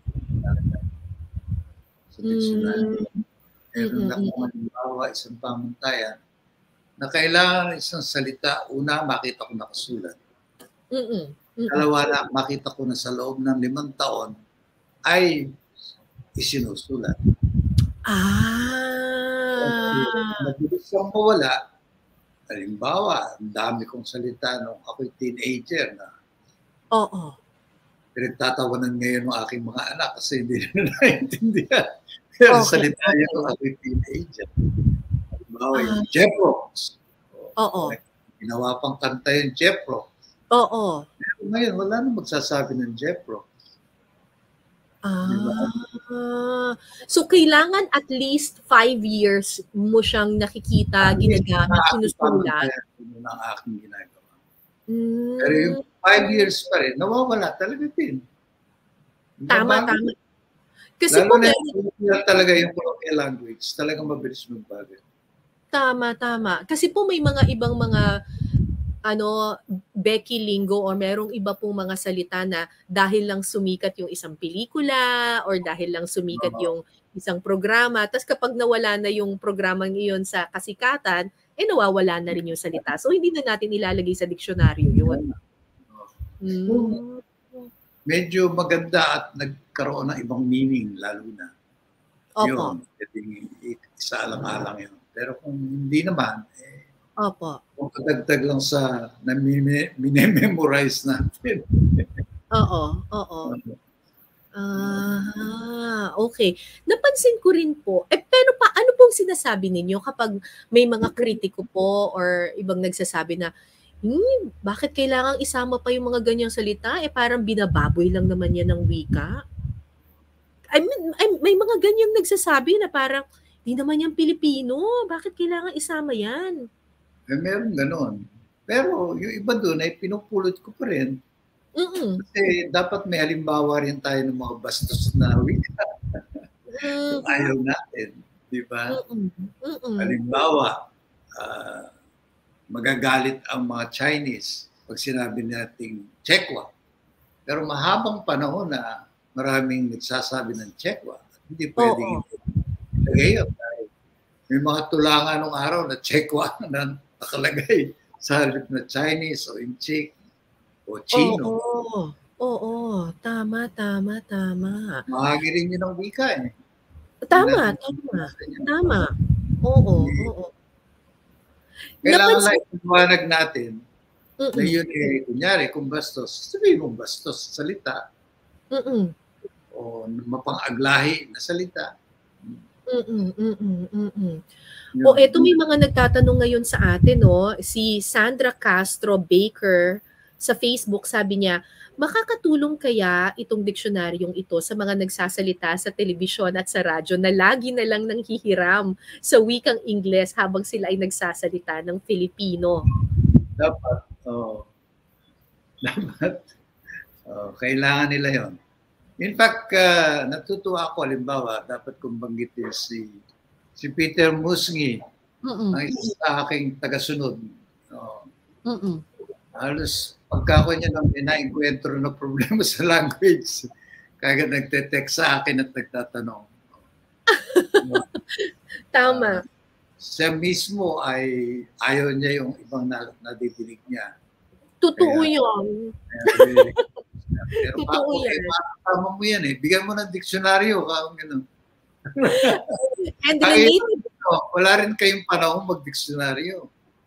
sa dictionary. Meron lang halimbawa isang pamantayan na kailangan isang salita, una makita ko nakasulat. Dalawa na makita ko na sa loob ng 5 taon ay isinusulat. Mabilis ang mawala. Halimbawa, ang dami kong salita nung ako'y teenager na pinagtatawanan ngayon ng aking mga anak kasi hindi na naiintindihan. Pero salita niya nung ako'y teenager. Halimbawa, yung Jeprox. Ginawa pang kanta yung Jeprox. Pero ngayon, wala nang magsasabi ng Jeprox. So, kailangan at least 5 years mo siyang nakikita, ginagamit, sinusulat. Yun ang aking ginagawa. Pero yung 5 years pa rin, nawawala talaga din. Tama. Kasi lalo na talaga yung colloquial language, talagang mabilis magbago. Tama. Kasi po may mga ibang mga Becky Lingo or merong iba pong mga salita na dahil lang sumikat yung isang pelikula or dahil lang sumikat yung isang programa. Tapos kapag nawala na yung programang iyon sa kasikatan, nawawala na rin yung salita. So hindi na natin ilalagay sa diksyonaryo yun. medyo maganda at nagkaroon ng ibang meaning lalo na. Opo. Yun, isa alang-alang yun. Pero kung hindi naman, Opo. kung kadagdag lang sa minememorize natin. Oo. Okay. Napansin ko rin po. Pero ano pong sinasabi ninyo kapag may mga kritiko po or ibang nagsasabi na, bakit kailangang isama pa yung mga ganyang salita? Parang binababoy lang naman yan ng wika. I mean, may mga ganyang nagsasabi na parang, di naman yan Pilipino. Bakit kailangan isama yan? Meron ganon. Pero yung iba doon ay pinupulot ko pa rin. Kasi dapat may halimbawa rin tayo ng mga bastos na wika. Ayaw natin. Di ba? Halimbawa, magagalit ang mga Chinese pag sinabi nating Chekwa. Pero mahabang panahon na maraming nagsasabi ng Chekwa. Hindi pwedeng ilagay yun. May mga tulangan nung araw na Chekwa na nakalagay sa halip na Chinese o Inchik o Chino. Oo. Tama. Mahagi rin yun ang wika eh. Tama. Oo. Kailangan lang iwanag natin na yun eh, kunyari, kung bastos, sabihin mong bastos sa salita. O mapang-aglahi na salita. Eto may mga nagtatanong ngayon sa atin, no? Si Sandra Castro Baker sa Facebook, sabi niya, makakatulong kaya itong diksionaryong ito sa mga nagsasalita sa telebisyon at sa radyo na lagi na lang nanghihiram sa wikang Ingles habang sila ay nagsasalita ng Filipino? Dapat. Kailangan nila yon. In fact, natutuwa ako, halimbawa, dapat kong banggitin si Peter Musngi, ang isa sa aking tagasunod. Halos pagka ko niya nang na-encuentro na problema sa language, kaya nagte-text sa akin at nagtatanong. Tama. Siya mismo ay ayaw niya yung ibang nadidinig niya. Totoo yun. Pero totoo yan. Tama mo yan eh. Bigyan mo ng diksyonaryo. And related, wala rin kayong panahon mag-diksyonaryo.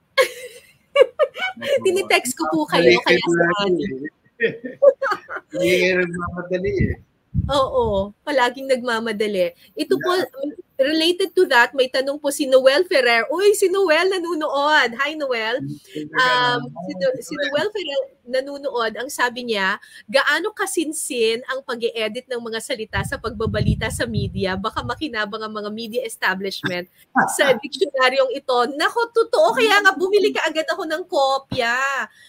tinitext ko po kayo kaya sa akin. Hindi kayo nagmamadali eh. Oo, palaging nagmamadali. Ito po, related to that, may tanong po si Noel Ferrer. Uy, si Noel nanunood. Hi, Noel. Si Noel Ferrer nanunood. Ang sabi niya, gaano kasinsin ang pag-e-edit ng mga salita sa pagbabalita sa media? Baka makinabang ang mga media establishment sa diksionaryong ito. Nako, totoo. Kaya nga, bumili ka agad ako ng kopya.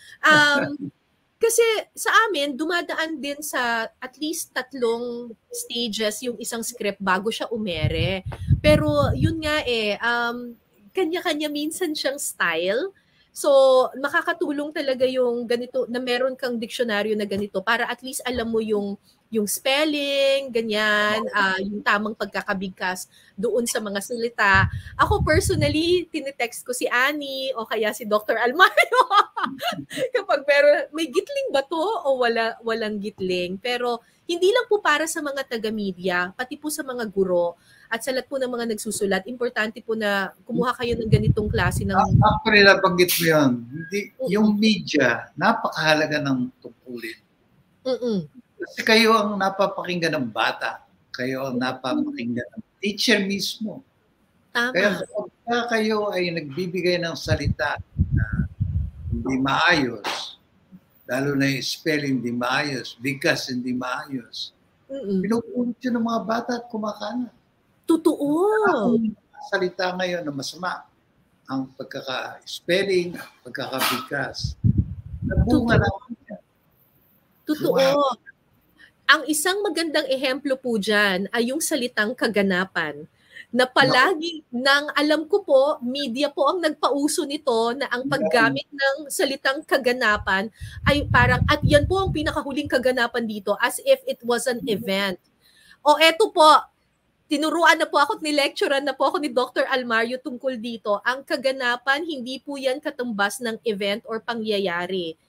Kasi sa amin, dumadaan din sa at least 3 stages yung isang script bago siya umere. Pero yun nga kanya-kanya minsan siyang style. So, makakatulong talaga yung ganito, na meron kang diksyonaryo na ganito para at least alam mo yung spelling, ganyan, yung tamang pagkakabigkas doon sa mga salita. Ako personally, tinitext ko si Annie o kaya si Dr. Almario. Kapag may gitling ba to o walang gitling? Pero hindi lang po para sa mga taga-media, pati po sa mga guro at sa lahat po ng mga nagsusulat, importante po na kumuha kayo ng ganitong klase ng... Actually, nabanggit mo yun. Yung media, napakahalaga ng tungkulin. Kasi kayo ang napapakinggan ng bata. Kayo ang napapakinggan ng teacher mismo. Tama. Kaya pagka kayo ay nagbibigay ng salita na hindi maayos, lalo na yung spelling hindi maayos, bigkas hindi maayos, pinupulot yun ng mga bata at kumakanan. Totoo. Ang salita ngayon na masama, ang pagkaka-spelling, pagkakabigkas, nabunga naman yan. Totoo. Ang isang magandang ehemplo po dyan ay yung salitang kaganapan na palagi nang alam ko po, media po ang nagpauso nito na ang paggamit ng salitang kaganapan ay parang, at yan po ang pinakahuling kaganapan dito as if it was an event. O eto po, tinuruan na po ako, nilecturean na po ako ni Dr. Almario tungkol dito. Ang kaganapan, hindi po yan katumbas ng event or pangyayari.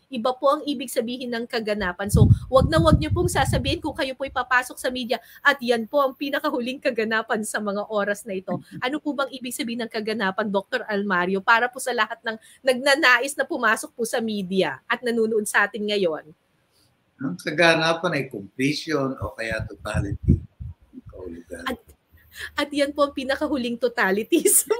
Iba po ang ibig sabihin ng kaganapan. So, wag niyo pong sasabihin kung kayo po'y papasok sa media at yan po ang pinakahuling kaganapan sa mga oras na ito. Ano po bang ibig sabihin ng kaganapan, Dr. Almario, para po sa lahat ng nagnanais na pumasok po sa media at nanonood sa atin ngayon? Ang kaganapan ay completion o kaya totality. At yan po ang pinakahuling totality sa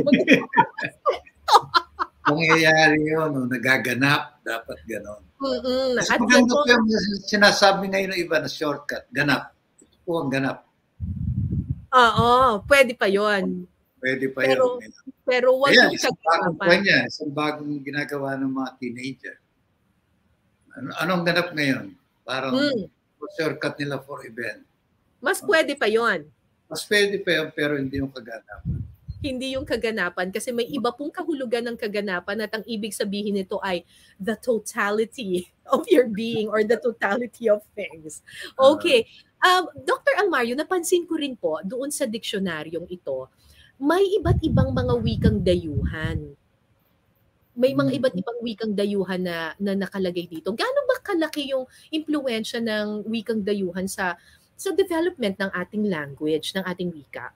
mangyayari yun, no? Nagaganap, dapat ganon. At yan po, yung sinasabi ngayon ng iba na shortcut, ganap. Ito po ang ganap. Oo, pwede pa yon. Pwede pa yun. Pero wag yung kaganapan. Isang bagong ginagawa ng mga teenager. Anong ganap ngayon? Parang shortcut nila for event. Mas pwede pa yon. Mas pwede pa yun, pero hindi yung kaganapan. Hindi yung kaganapan kasi may iba pong kahulugan ng kaganapan at ang ibig sabihin nito ay the totality of your being or the totality of things. Okay. Dr. Almario, napansin ko rin po doon sa diksionaryong ito, may iba't ibang mga wikang dayuhan. May mga iba't ibang wikang dayuhan na nakalagay dito. Gaano ba kalaki yung impluwensya ng wikang dayuhan sa development ng ating language, ng ating wika?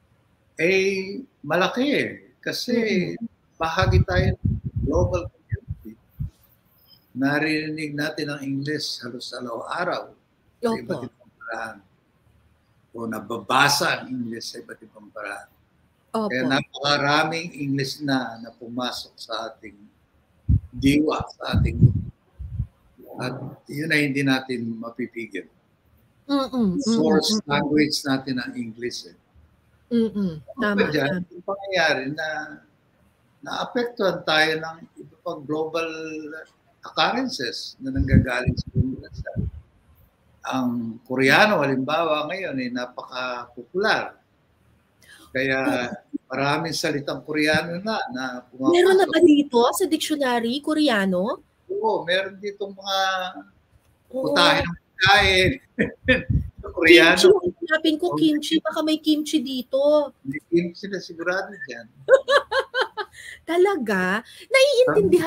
Malaki kasi bahagi tayo ng global community. Narinig natin ang English halos araw-araw sa iba't ibang paraan. O nababasa ang English sa iba't ibang paraan. Kaya napakaraming English na pumasok sa ating diwa, sa ating at yun ay hindi natin mapipigil. Source language natin ang English. Tama. Diyan, yung pangyayari na naapektuhan tayo ng iba pang global occurrences na nanggagaling sa bansa. Ang Koreano, halimbawa, ngayon ay napaka-popular. Kaya maraming salitang Koreano na pumapasok. Meron na ba dito sa dictionary, Koreano? Oo, meron ditong mga putahe ng pagkain. Koreano. Kimchi, hanapin ko kimchi. Baka may kimchi dito. May kimchi na sigurado dyan. Talaga? Naiintindihan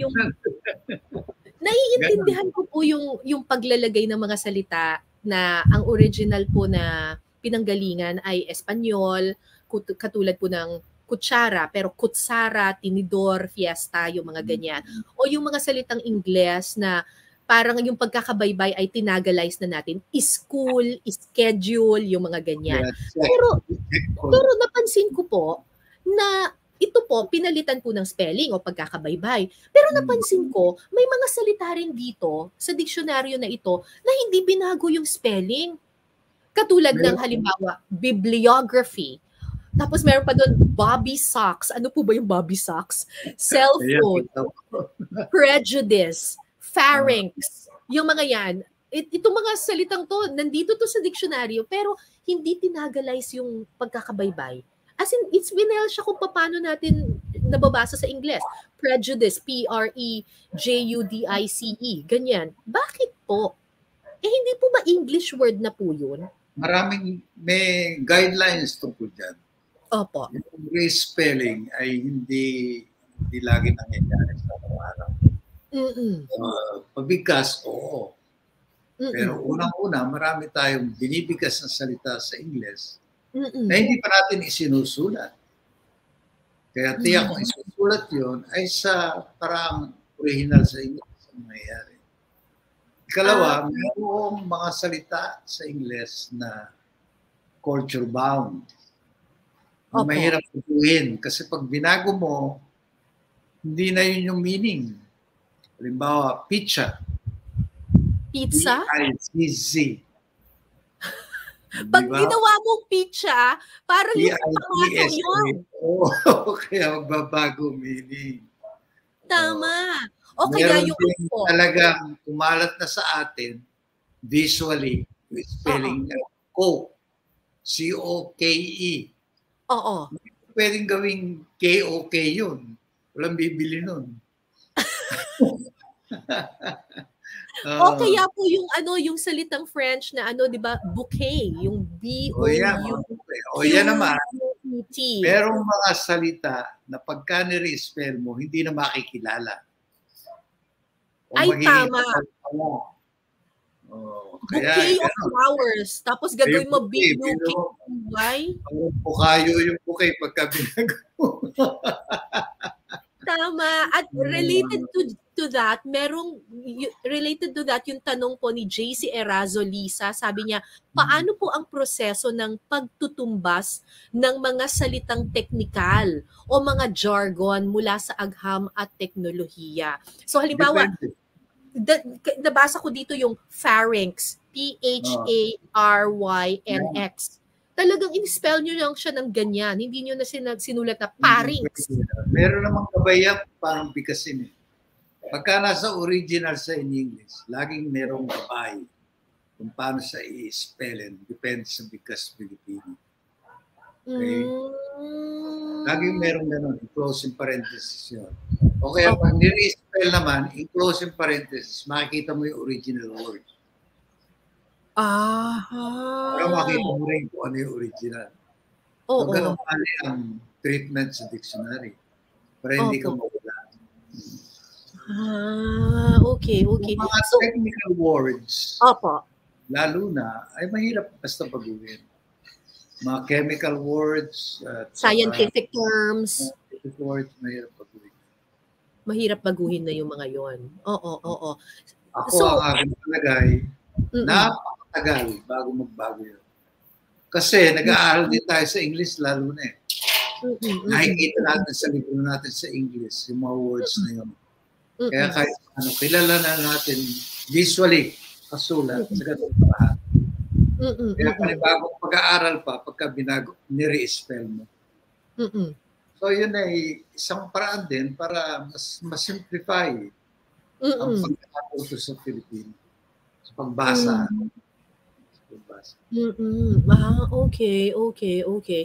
ko po yung paglalagay ng mga salita na ang original po na pinanggalingan ay Espanyol, katulad po ng kutsara, pero kutsara, tinidor, fiesta, yung mga ganyan. O yung mga salitang Ingles na parang yung pagkakabaybay ay tinagalize na natin. School, schedule, yung mga ganyan. Pero napansin ko po na ito po, pinalitan po ng spelling o pagkakabaybay. Pero napansin ko, may mga salita rin dito sa diksyonaryo na ito na hindi binago yung spelling. Katulad ng halimbawa, bibliography. Tapos meron pa doon, Bobby socks. Ano po ba yung Bobby socks? Cellphone, prejudice, pharynx, yung mga yan. Itong mga salitang to, nandito to sa diksyonaryo, pero hindi tinagalize yung pagkakabaybay. As in, it's binel siya kung paano natin nababasa sa Ingles. Prejudice, P-R-E-J-U-D-I-C-E, ganyan. Bakit po? Hindi po ba English word na po yun? Maraming may guidelines tungkol dyan. Opo. Yung respelling ay hindi lagi nangyayari sa araw. Pabigkas, oo. Pero unang-una, marami tayong binibigkas na salita sa Ingles na hindi pa natin isinusulat. Kaya tiyak kung isusulat yun ay sa parang original sa Ingles ang nangyayari. Ikalawa, mayroong mga salita sa Ingles na culture bound. Na mahirap tutuin kasi pag binago mo, hindi na yun yung meaning. Halimbawa, pizza. Pizza? P-I-Z-Z. Pag ginawa mong pizza, parang yung pangato yun. Oo, kaya magbabago meaning. Tama. O kaya yung talagang kumalat na sa atin, visually, with spelling Coke. C-O-K-E. Oo. Pwedeng gawing K-O-K yun. Walang bibili nun. O kaya po yung salitang French na 'di ba, bouquet, yung B-O-U. Yan naman. Merong mga salita na pagka nire-spell mo, hindi na makikilala. O Ay, magiging tama. pala. Bouquet of flowers. Tapos gagawin mo big bouquet. Why? O kayo yung bouquet pagka binagawa. Tama. At related to that, related to that yung tanong po ni JC Erazo Lisa. Sabi niya, paano po ang proseso ng pagtutumbas ng mga salitang teknikal o mga jargon mula sa agham at teknolohiya? So halimbawa, nabasa ko dito yung pharynx, P-H-A-R-Y-N-X. Talagang in-spell nyo lang siya ng ganyan. Hindi nyo na sinulat na pharynx. Meron namang kabayap, parang bikasin eh. Pagka nasa original sa in English, laging merong gabay kung paano siya i-spellin. Depende sa bikas Filipino. Okay? Laging merong ganun, close in parenthesis yun. O kaya pag nire-spell naman, in close in parenthesis, makikita mo yung original word. Para makita mo rin kung ano yung original. So, ganun pala ang treatment sa dictionary. Para hindi ka mawala. Okay. Yung mga technical words, lalo na, ay mahirap basta baguhin. Mga chemical words, scientific terms. Scientific words, mahirap baguhin. Mahirap baguhin na yung mga yon. Oo. Ako ang aking palagay, napakatagal bago magbago yun. Kasi nag-aaral din tayo sa English lalo na eh. Nakikita natin sa libro natin sa English, yung mga words na yun. Kaya kahit kilala na natin visually, kasulat, sa ganun paraan. Kaya panibagong pag-aaral pa, pagka nire-spell mo. So yun ay isang paraan din para mas simplify ang pagkakatuto sa Pilipino. Sa pagbasa. Okay.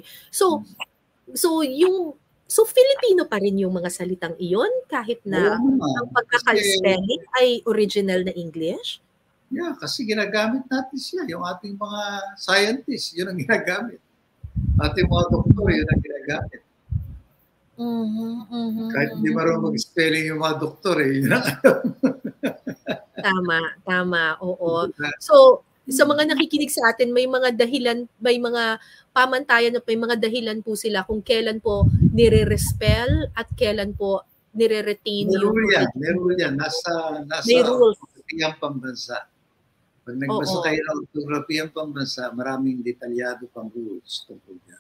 So Filipino pa rin yung mga salitang iyon kahit na ang pagkaka-spelling ay original na English? Yeah, kasi ginagamit natin siya. Yung ating mga scientists, yun ang ginagamit. Ating mga doktor, yun ang ginagamit. Kahit hindi marunong mag-spelling yung mga doktor, yun ang Tama. Oo. So, sa mga nakikinig sa atin, may mga dahilan, may mga pamantayan at may mga dahilan po sila kung kailan po nire-respell at kailan po nire-retain yung... Meron yan. Nasa ortografiyang pambansa. Pag nagbasa kayo ng ortografiyang pambansa, maraming detalyado pang rules tungkol yan.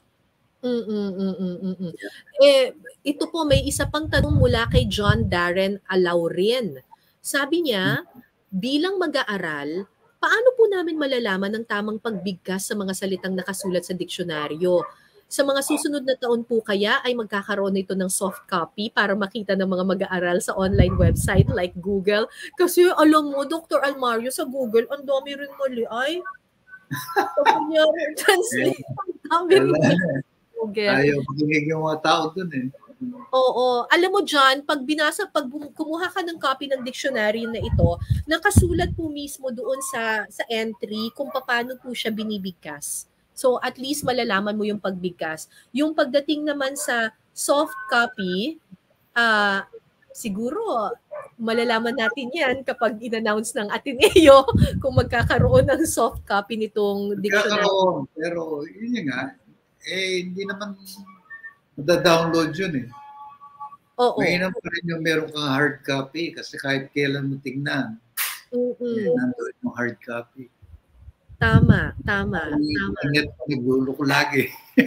Ito po, may isa pang tanong mula kay John Darren Alaurin. Sabi niya, bilang mag-aaral, paano po namin malalaman ang tamang pagbigkas sa mga salitang nakasulat sa diksyonaryo? Sa mga susunod na taon po kaya ay magkakaroon ito ng soft copy para makita ng mga mag-aaral sa online website like Google? Kasi alam mo, Dr. Almario, sa Google, ang dami rin mali ay. Translate. Ang dami rin Google. Ayaw magiging yung mga tao dun eh. Oo. Alam mo, John, pag kumuha ka ng copy ng dictionary na ito, nakasulat po mismo doon sa entry kung paano po siya binibigkas. So, at least malalaman mo yung pagbigkas. Yung pagdating naman sa soft copy, siguro, malalaman natin yan kapag in-announce ng Ateneo kung magkakaroon ng soft copy nitong dictionary. Magkakaroon, pero yun nga, hindi naman mada-download yun eh. Oo. Mainam pa rin yung meron kang hard copy kasi kahit kailan mo tingnan, nandoon yung hard copy. Tama. Internet pa naglulo ko lagi.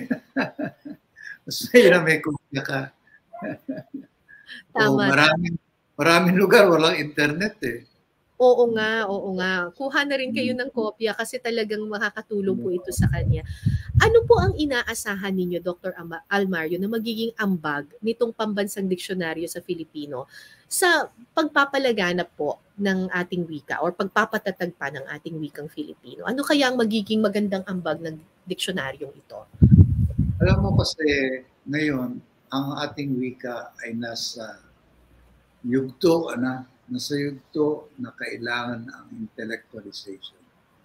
Mas may kopya ka. Tama. Maraming lugar walang internet eh. Oo nga. Kuha na rin kayo ng kopya kasi talagang makakatulong po ito sa kanya. Ano po ang inaasahan ninyo, Dr. Almario, na magiging ambag nitong pambansang diksyonaryo sa Filipino sa pagpapalaganap po ng ating wika or pagpapatatag pa ng ating wikang Filipino? Ano kaya ang magiging magandang ambag ng diksyonaryong ito? Alam mo kasi ngayon, ang ating wika ay nasa yugto na kailangan ang intellectualization.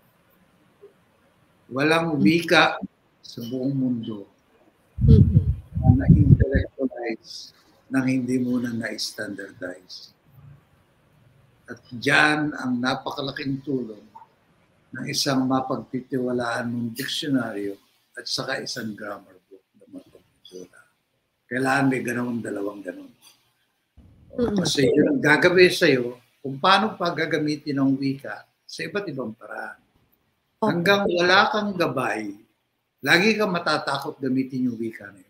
Walang wika sa buong mundo na intellectualize nang hindi muna na-standardize. At diyan ang napakalaking tulong ng isang mapagtitiwalaan mong diksyonaryo at saka isang grammar book na mapagtitiwalaan. Kailangan may dalawang ganon. Kasi yun ang gagawin sa'yo kung paano pa gagamitin ang wika sa iba't ibang paraan. Hanggang wala kang gabay, lagi kang matatakot gamitin yung wika na yun.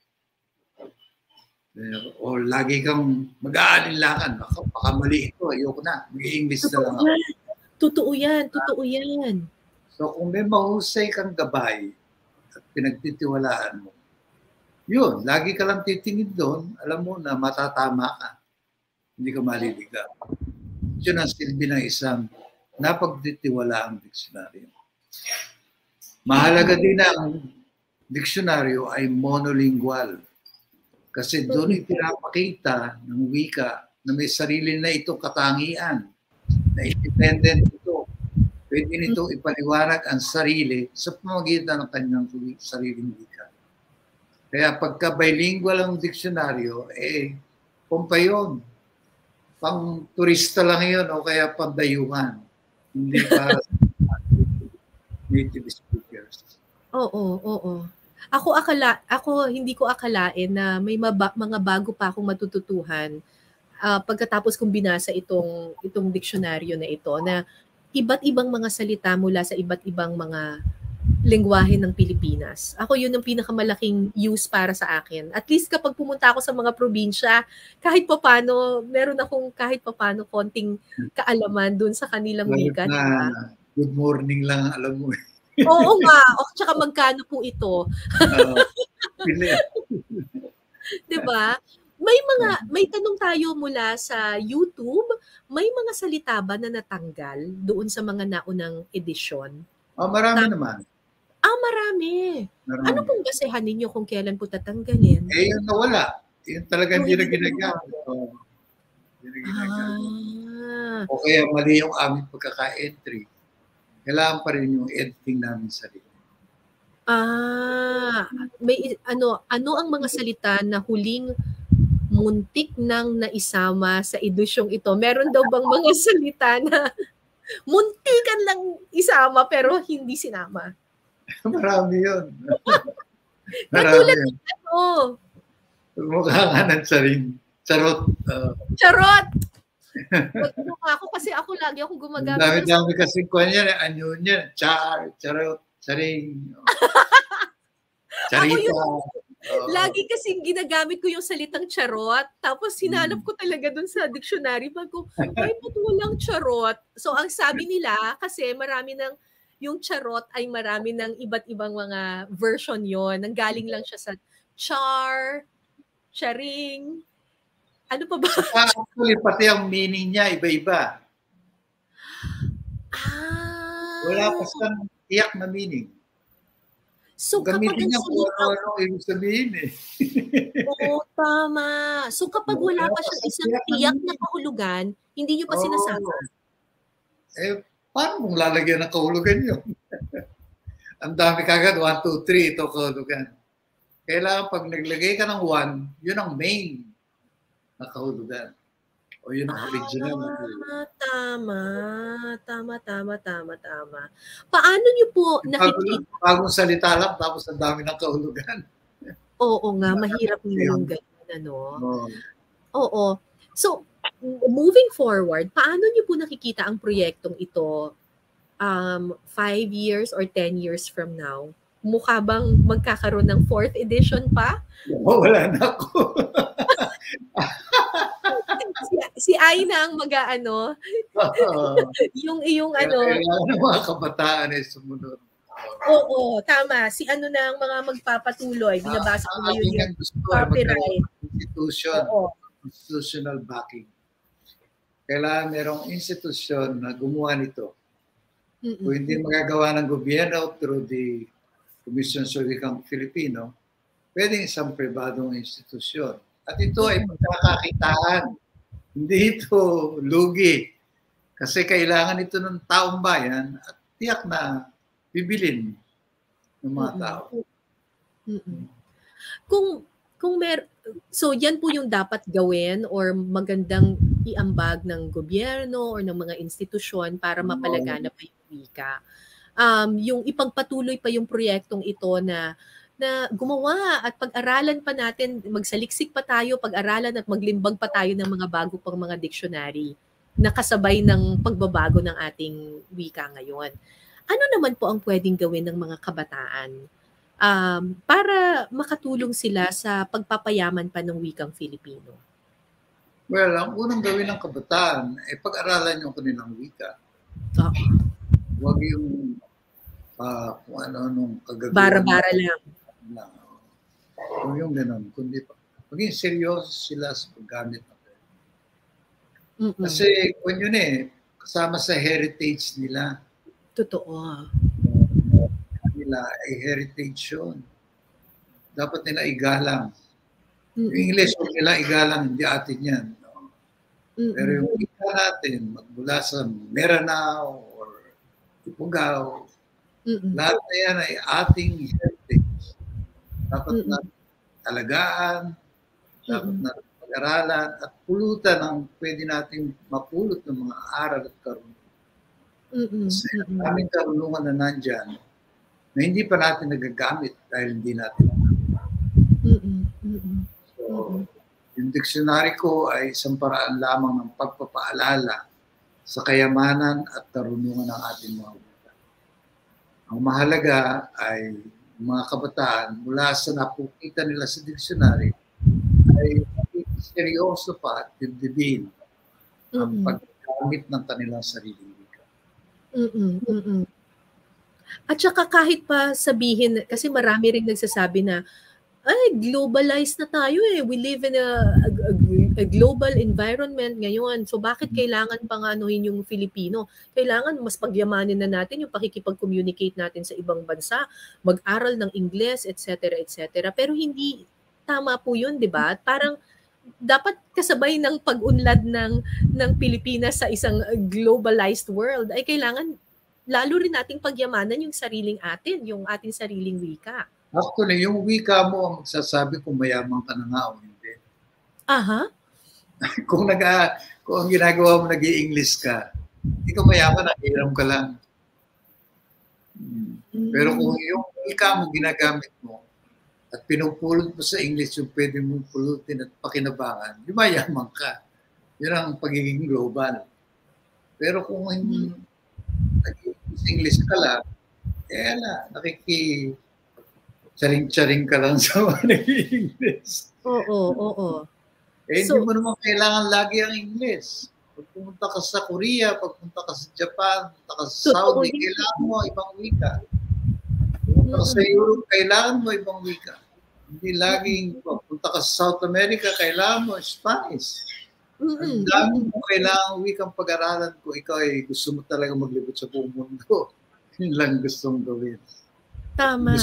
O lagi kang mag-aalinlangan, baka mali ito, ayoko na, mag-i-English na lang ako. Totoo yan. So kung may mahusay kang gabay at pinagtitiwalaan mo, yun, lagi ka lang titingin doon, alam mo na matatama ka. Hindi ka maliligaw. Yun ang silbi ng isang napagtitiwalaang diksyonaryo. Mahalaga din ang diksyonaryo ay monolingual. Kasi doon ipinapakita ng wika na may sarili na itong katangian, na independent ito. Pwede nito ipaliwanag ang sarili sa pamamagitan ng kanyang sariling wika. Kaya pagka bilingual ang diksyonaryo, kumpa yun. Pang turista lang yun o kaya pandayuhan. Hindi para sa native speakers. Oo. Ako hindi ko akalain na may mga bago pa akong matututuhan pagkatapos kong binasa itong diksyonaryo na ito, na iba't ibang mga salita mula sa iba't ibang mga lengguwahe ng Pilipinas. Ako yun ang pinakamalaking use para sa akin. At least kapag pumunta ako sa mga probinsya, kahit papano, meron akong kahit papano konting kaalaman dun sa kanilang wika. Good morning lang, alam mo. Oo nga. O tsaka magkano po ito? Diba? May tanong tayo mula sa YouTube. May mga salita ba na natanggal doon sa mga naunang edisyon? Marami naman. Marami. Ano pong basehan ninyo kung kailan po tatanggalin? Yun nawala. Yun talaga hindi na ginagamit. O kaya mali yung aming pagkaka-entry. Kailangan pa rin yung editing namin sarili. May ano ang mga salita na huling muntik nang naisama sa edisyong ito? Meron daw bang mga salita na muntikan lang isama pero hindi sinama? Marami yun. Katulad ng ano? Mukha nga ng charot. Charot! Ako kasi lagi akong gumagamit. Dami kasi kuha niya, anyo niya, charot, charing. Charita. Lagi kasing ginagamit ko yung salitang charot, tapos hinanap ko talaga dun sa dictionary, bago, ay, ba't walang charot? So, ang sabi nila, kasi yung charot ay marami ng iba't ibang mga version yon. Nanggaling lang siya sa char, charing, ano pa ba? Actually, pati ang meaning niya, iba-iba. Wala pa siyang tiyak na meaning. So, gamitin niya kung ano ibig sabihin Oo, tama. So, kapag wala pa siyang isang tiyak na kahulugan, hindi niyo pa sinasama. Paano mong lalagyan ng kahulugan yun? Ang dami kagad, 1, 2, 3, ito kahulugan. Kailangan pag naglagay ka ng 1, yun ang main na kahulugan. O yun ang original. Tama. Paano niyo po nakikita? Bagong salita lang, tapos ang dami ng kahulugan. Oo nga, mahirap yung ganyan, ano? Oo. So, moving forward, paano niyo po nakikita ang proyektong ito 5 years or 10 years from now? Mukha bang magkakaroon ng 4th edition pa? Wala na ako. si Aina ang mag-ano. yung ano. Kailangan ng mga kabataan ay sumunod. Oo, tama. Si ano na ang mga magpapatuloy. Binabasa ko ngayon yung copyright. Institutional backing. Kailangan merong institusyon na gumawa nito. Kung hindi magagawa ng gobyerno through the Commission sa Wikang Filipino, pwedeng isang pribadong institusyon. At ito ay pagkakakitaan. Hindi ito lugi. Kasi kailangan ito ng taong bayan at tiyak na bibilin ng mga tao. So yan po yung dapat gawin or magandang iambag ng gobyerno or ng mga institusyon para mapalagana pa yung wika. Yung ipagpatuloy pa yung proyektong ito na gumawa at pag-aralan pa natin, magsaliksik pa tayo, pag-aralan at maglimbag pa tayo ng mga bago pang mga dictionary na kasabay ng pagbabago ng ating wika ngayon. Ano naman po ang pwedeng gawin ng mga kabataan para makatulong sila sa pagpapayaman pa ng wikang Filipino? Well, ang unang gawin ng kabataan ay pag-aralan yung kanilang wika. Huwag yung kung ano-anong kagagawa. Bara-bara lang. Kung yung ganun. Kundi maging seryoso sila sa paggamit ng wika. Kasi kung yun kasama sa heritage nila. Totoo. Nila ay heritage yun. Dapat nila igalang. Yung English, huwag nila igalang, hindi atin yan. No? Pero yung wika natin, magmula sa Meranao or Ifugao, lahat na yan ay ating heritage. Dapat natin alagaan, dapat natin pag-aralan, at pulutan ang pwede natin mapulot ng mga aral at karunungan. Kasi ang aming karunungan na nandyan, na hindi pa natin nagagamit dahil hindi natin So, yung dictionary ko ay isang paraan lamang ng pagpapaalala sa kayamanan at karunungan ng ating mga wika. Ang mahalaga ay mga kabataan mula sa napukita nila sa dictionary ay seryoso pa at dibdibin ang paggamit ng kanilang sariling wika. At saka kahit pa sabihin, kasi marami ring nagsasabi na, ay, globalized na tayo We live in a global environment ngayon. So bakit kailangan pang anuhin yung Filipino? Kailangan mas pagyamanin na natin yung pakikipag-communicate natin sa ibang bansa, mag-aral ng Ingles, etc., etc. Pero hindi tama po yun, di ba? Parang dapat kasabay ng pag-unlad ng Pilipinas sa isang globalized world, ay kailangan lalo rin nating pagyamanan yung sariling atin, yung ating sariling wika. Actually, yung wika mo ang magsasabi kung mayaman ka na nga o hindi. Aha. Kung ang ginagawa mo nag-i-English ka, hindi ka mayaman, nakihiram ka lang. Pero kung yung wika mo ginagamit mo at pinupulot mo sa English yung pwede mong pulutin at pakinabangan, di mayaman ka. Yun ang pagiging global. Pero kung nag-i-English ka lang, charing-charing ka lang sa mga nag-i-English. Oo. Hindi mo naman kailangan lagi ang English. Pag pumunta ka sa Korea, pag pumunta ka sa Japan, pumunta ka sa Saudi, kailangan mo ibang wika. Pumunta ka sa Europe, kailangan mo ibang wika. Hindi laging, pumunta ka sa South America, kailangan mo Spanish. Ang dami mo kailangan wikang pag-aralan kung ikaw ay gusto mo talaga maglibot sa buong mundo. Yun lang gustong gawin. Tama.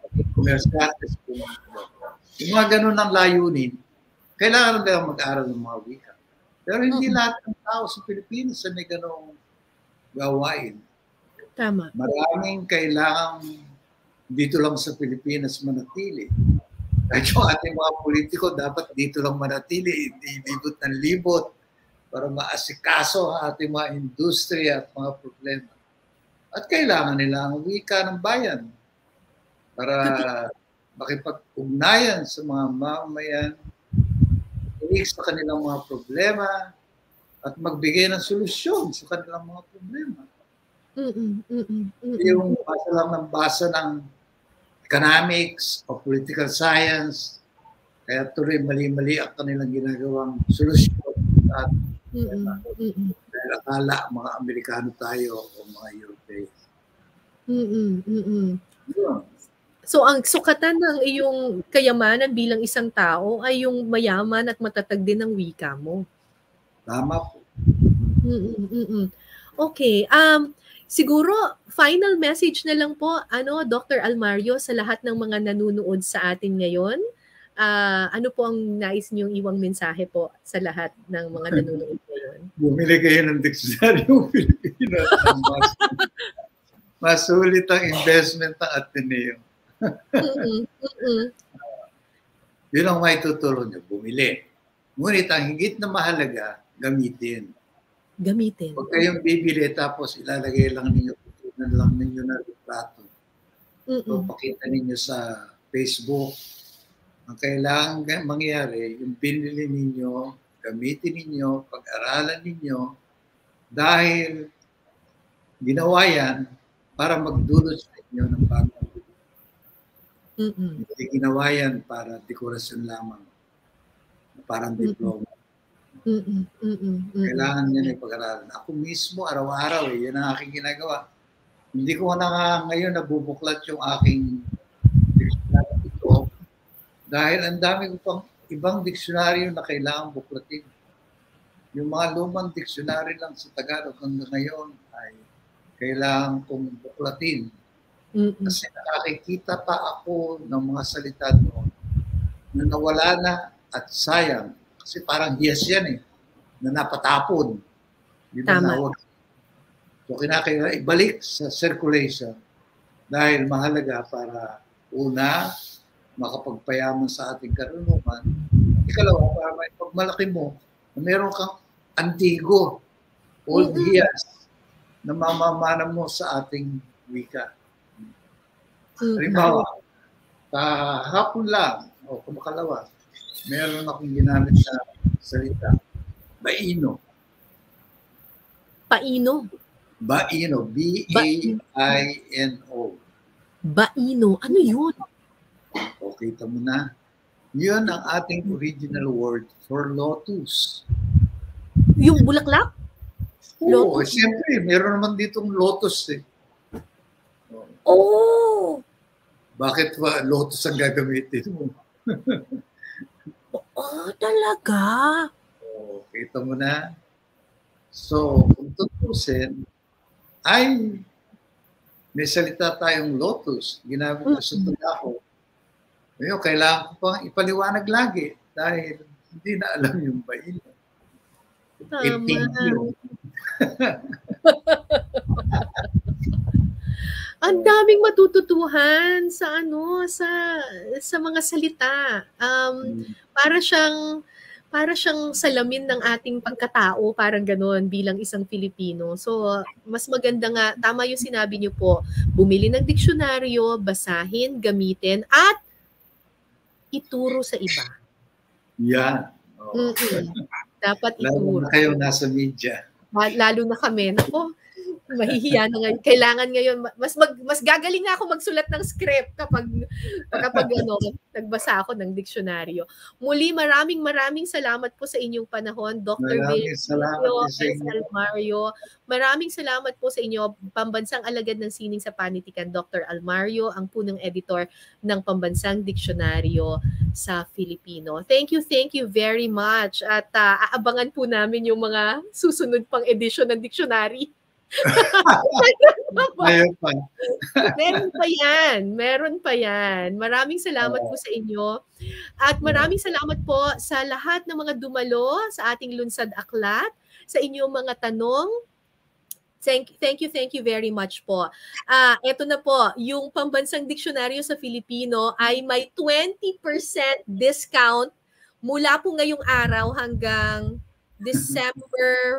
Yung mga ganun ang layunin, kailangan nila mag-aral ng mga wika. Pero hindi lahat ng tao sa Pilipinas ay may ganung gawain. Tama. Maraming kailangan dito lang sa Pilipinas manatili. Kahit yung ating mga politiko dapat dito lang manatili, hindi libot ng libot para maasikaso ang ating mga industriya at mga problema. At kailangan nila ang wika ng bayan para makipag-ugnayan sa mga mamamayan, ilig sa kanilang mga problema, at magbigay ng solusyon sa kanilang mga problema. Yung basa lang ng basa ng economics o political science, kaya tuloy mali-mali ang kanilang ginagawang solusyon at dahil akala mga Amerikano tayo o mga Europeo. So ang sukatan ng iyong kayamanan bilang isang tao ay yung mayaman at matatag din ng wika mo. Tama po. Okay. Siguro final message na lang po, Dr. Almario, sa lahat ng mga nanonood sa atin ngayon. Ano po ang nais niyong iwang mensahe po sa lahat ng mga nanonood ngayon? Bumili kayo ng diksyonaryo Pilipino. Masulit ang investment ng Ateneo. Yun ang may tuturo nyo, bumili. Ngunit ang higit na mahalaga, gamitin. Gamitin. Huwag kayong bibili tapos ilalagay lang ninyo na litrato. So, pakita ninyo sa Facebook. Ang kailangan mangyari, yung binili ninyo, gamitin ninyo, pag-aralan ninyo, dahil ginawa yan para magdulot sa inyo ng bagong. Hindi ginawa yan para dekorasyon lamang. Parang diploma. Kailangan niya na pag-aralan. Ako mismo, araw-araw, yan ang aking ginagawa. Hindi ko na ngayon nabubuklat yung aking dictionary ito dahil ang dami ko pang ibang diksyonaryo na kailangan buklatin. Yung mga lumang dictionary lang sa Tagalog hanggang ngayon ay kailangan kong buklatin. Kasi nakakikita pa ako ng mga salita doon na nawala na at sayang. Kasi parang hiyas yan na napatapon. Di ba nawag? So kinakailangan ibalik sa circulation dahil mahalaga para una, makapagpayaman sa ating karunungan. Ikalawa, para may pagmalaki mo na meron kang antigo, old hiyas na mamamana mo sa ating wika. Halimbawa, kahapon lang, o kumakalawa, meron akong ginamit sa salita, baino. Paino? Baino, B-A-I-N-O. Baino, ano yun? O, kita mo na. Yun ang ating original word for lotus. Yung bulaklak? Oo, siyempre, meron naman ditong lotus Oh! Bakit lotus ang gagamitin mo? Oh, talaga? O, kita mo na. So, kung tutusin, ay may salita tayong lotus. Ginamit ko sa Tagalog. Ngayon, kailangan ko pang ipaliwanag lagi dahil hindi na alam yung baino. Ang daming matututuhan sa sa mga salita. Para siyang salamin ng ating pagkatao, parang gano'n bilang isang Filipino. So, mas maganda nga, tama yung sinabi niyo po, bumili ng diksyonaryo, basahin, gamitin, at ituro sa iba. Yan. Dapat Lalo ituro. na kayo nasa media. Lalo na kami. Naku, mahihiya na ngayon. Kailangan ngayon, mas gagaling na ako magsulat ng script kapag nagbasa ako ng diksyonaryo. Muli, maraming salamat po sa inyong panahon, Dr. Almario. Maraming salamat po sa inyo, Pambansang Alagad ng Sining sa Panitikan, Dr. Almario, ang punong editor ng Pambansang Diksyonaryo sa Filipino. Thank you very much. At aabangan po namin yung mga susunod pang edisyon ng dictionary. Meron pa yan. Maraming salamat po sa inyo. At maraming salamat po sa lahat ng mga dumalo sa ating Lunsad Aklat, sa inyong mga tanong. Thank you very much po. Ito na po, yung Pambansang Diksyonaryo sa Filipino ay may 20% discount mula po ngayong araw hanggang December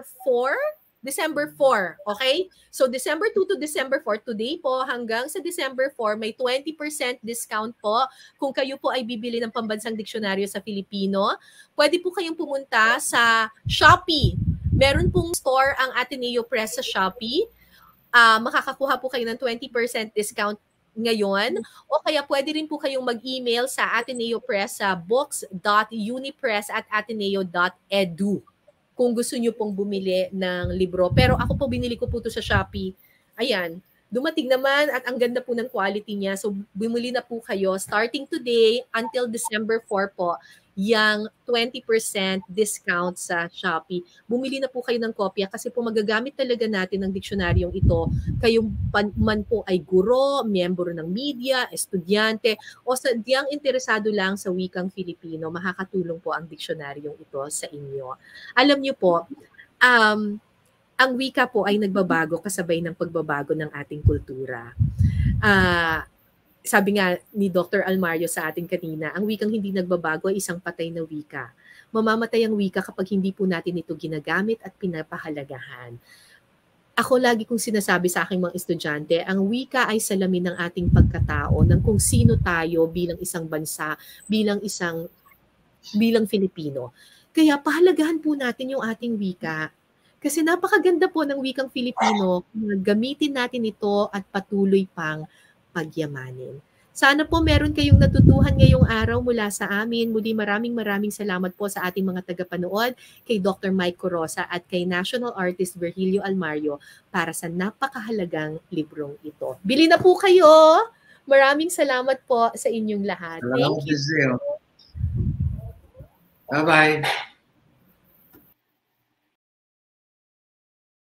4, okay? So December 2 to December 4, today po hanggang sa December 4, may 20% discount po kung kayo po ay bibili ng Pambansang Diksyonaryo sa Filipino. Pwede po kayong pumunta sa Shopee. Meron pong store ang Ateneo Press sa Shopee. Makakakuha po kayo ng 20% discount ngayon. O kaya pwede rin po kayong mag-email sa Ateneo Press sa books.unipress@ateneo.edu. Kung gusto nyo pong bumili ng libro. Pero ako po, binili ko po ito sa Shopee. Ayan, dumating naman at ang ganda po ng quality niya. So, bumili na po kayo starting today until December 4 po, yung 20% discount sa Shopee. Bumili na po kayo ng kopya kasi po magagamit talaga natin ng diksyonaryong ito. Kayo man po ay guro, miyembro ng media, estudyante, o sadyang interesado lang sa wikang Filipino, makakatulong po ang diksyonaryong ito sa inyo. Alam niyo po, ang wika po ay nagbabago kasabay ng pagbabago ng ating kultura. sabi nga ni Dr. Almario sa atin kanina, ang wikang hindi nagbabago ay isang patay na wika. Mamamatay ang wika kapag hindi po natin ito ginagamit at pinapahalagahan. Ako lagi kong sinasabi sa aking mga estudyante, ang wika ay salamin ng ating pagkatao, ng kung sino tayo bilang isang bansa, bilang Filipino. Kaya pahalagahan po natin yung ating wika. Kasi napakaganda po ng wikang Filipino, gamitin natin ito at patuloy pang pagyamanin. Sana po meron kayong natutuhan ngayong araw mula sa amin. Muli maraming salamat po sa ating mga tagapanood, kay Dr. Mike Corosa at kay National Artist Virgilio Almario para sa napakahalagang librong ito. Bili na po kayo! Maraming salamat po sa inyong lahat. Thank you. Bye-bye.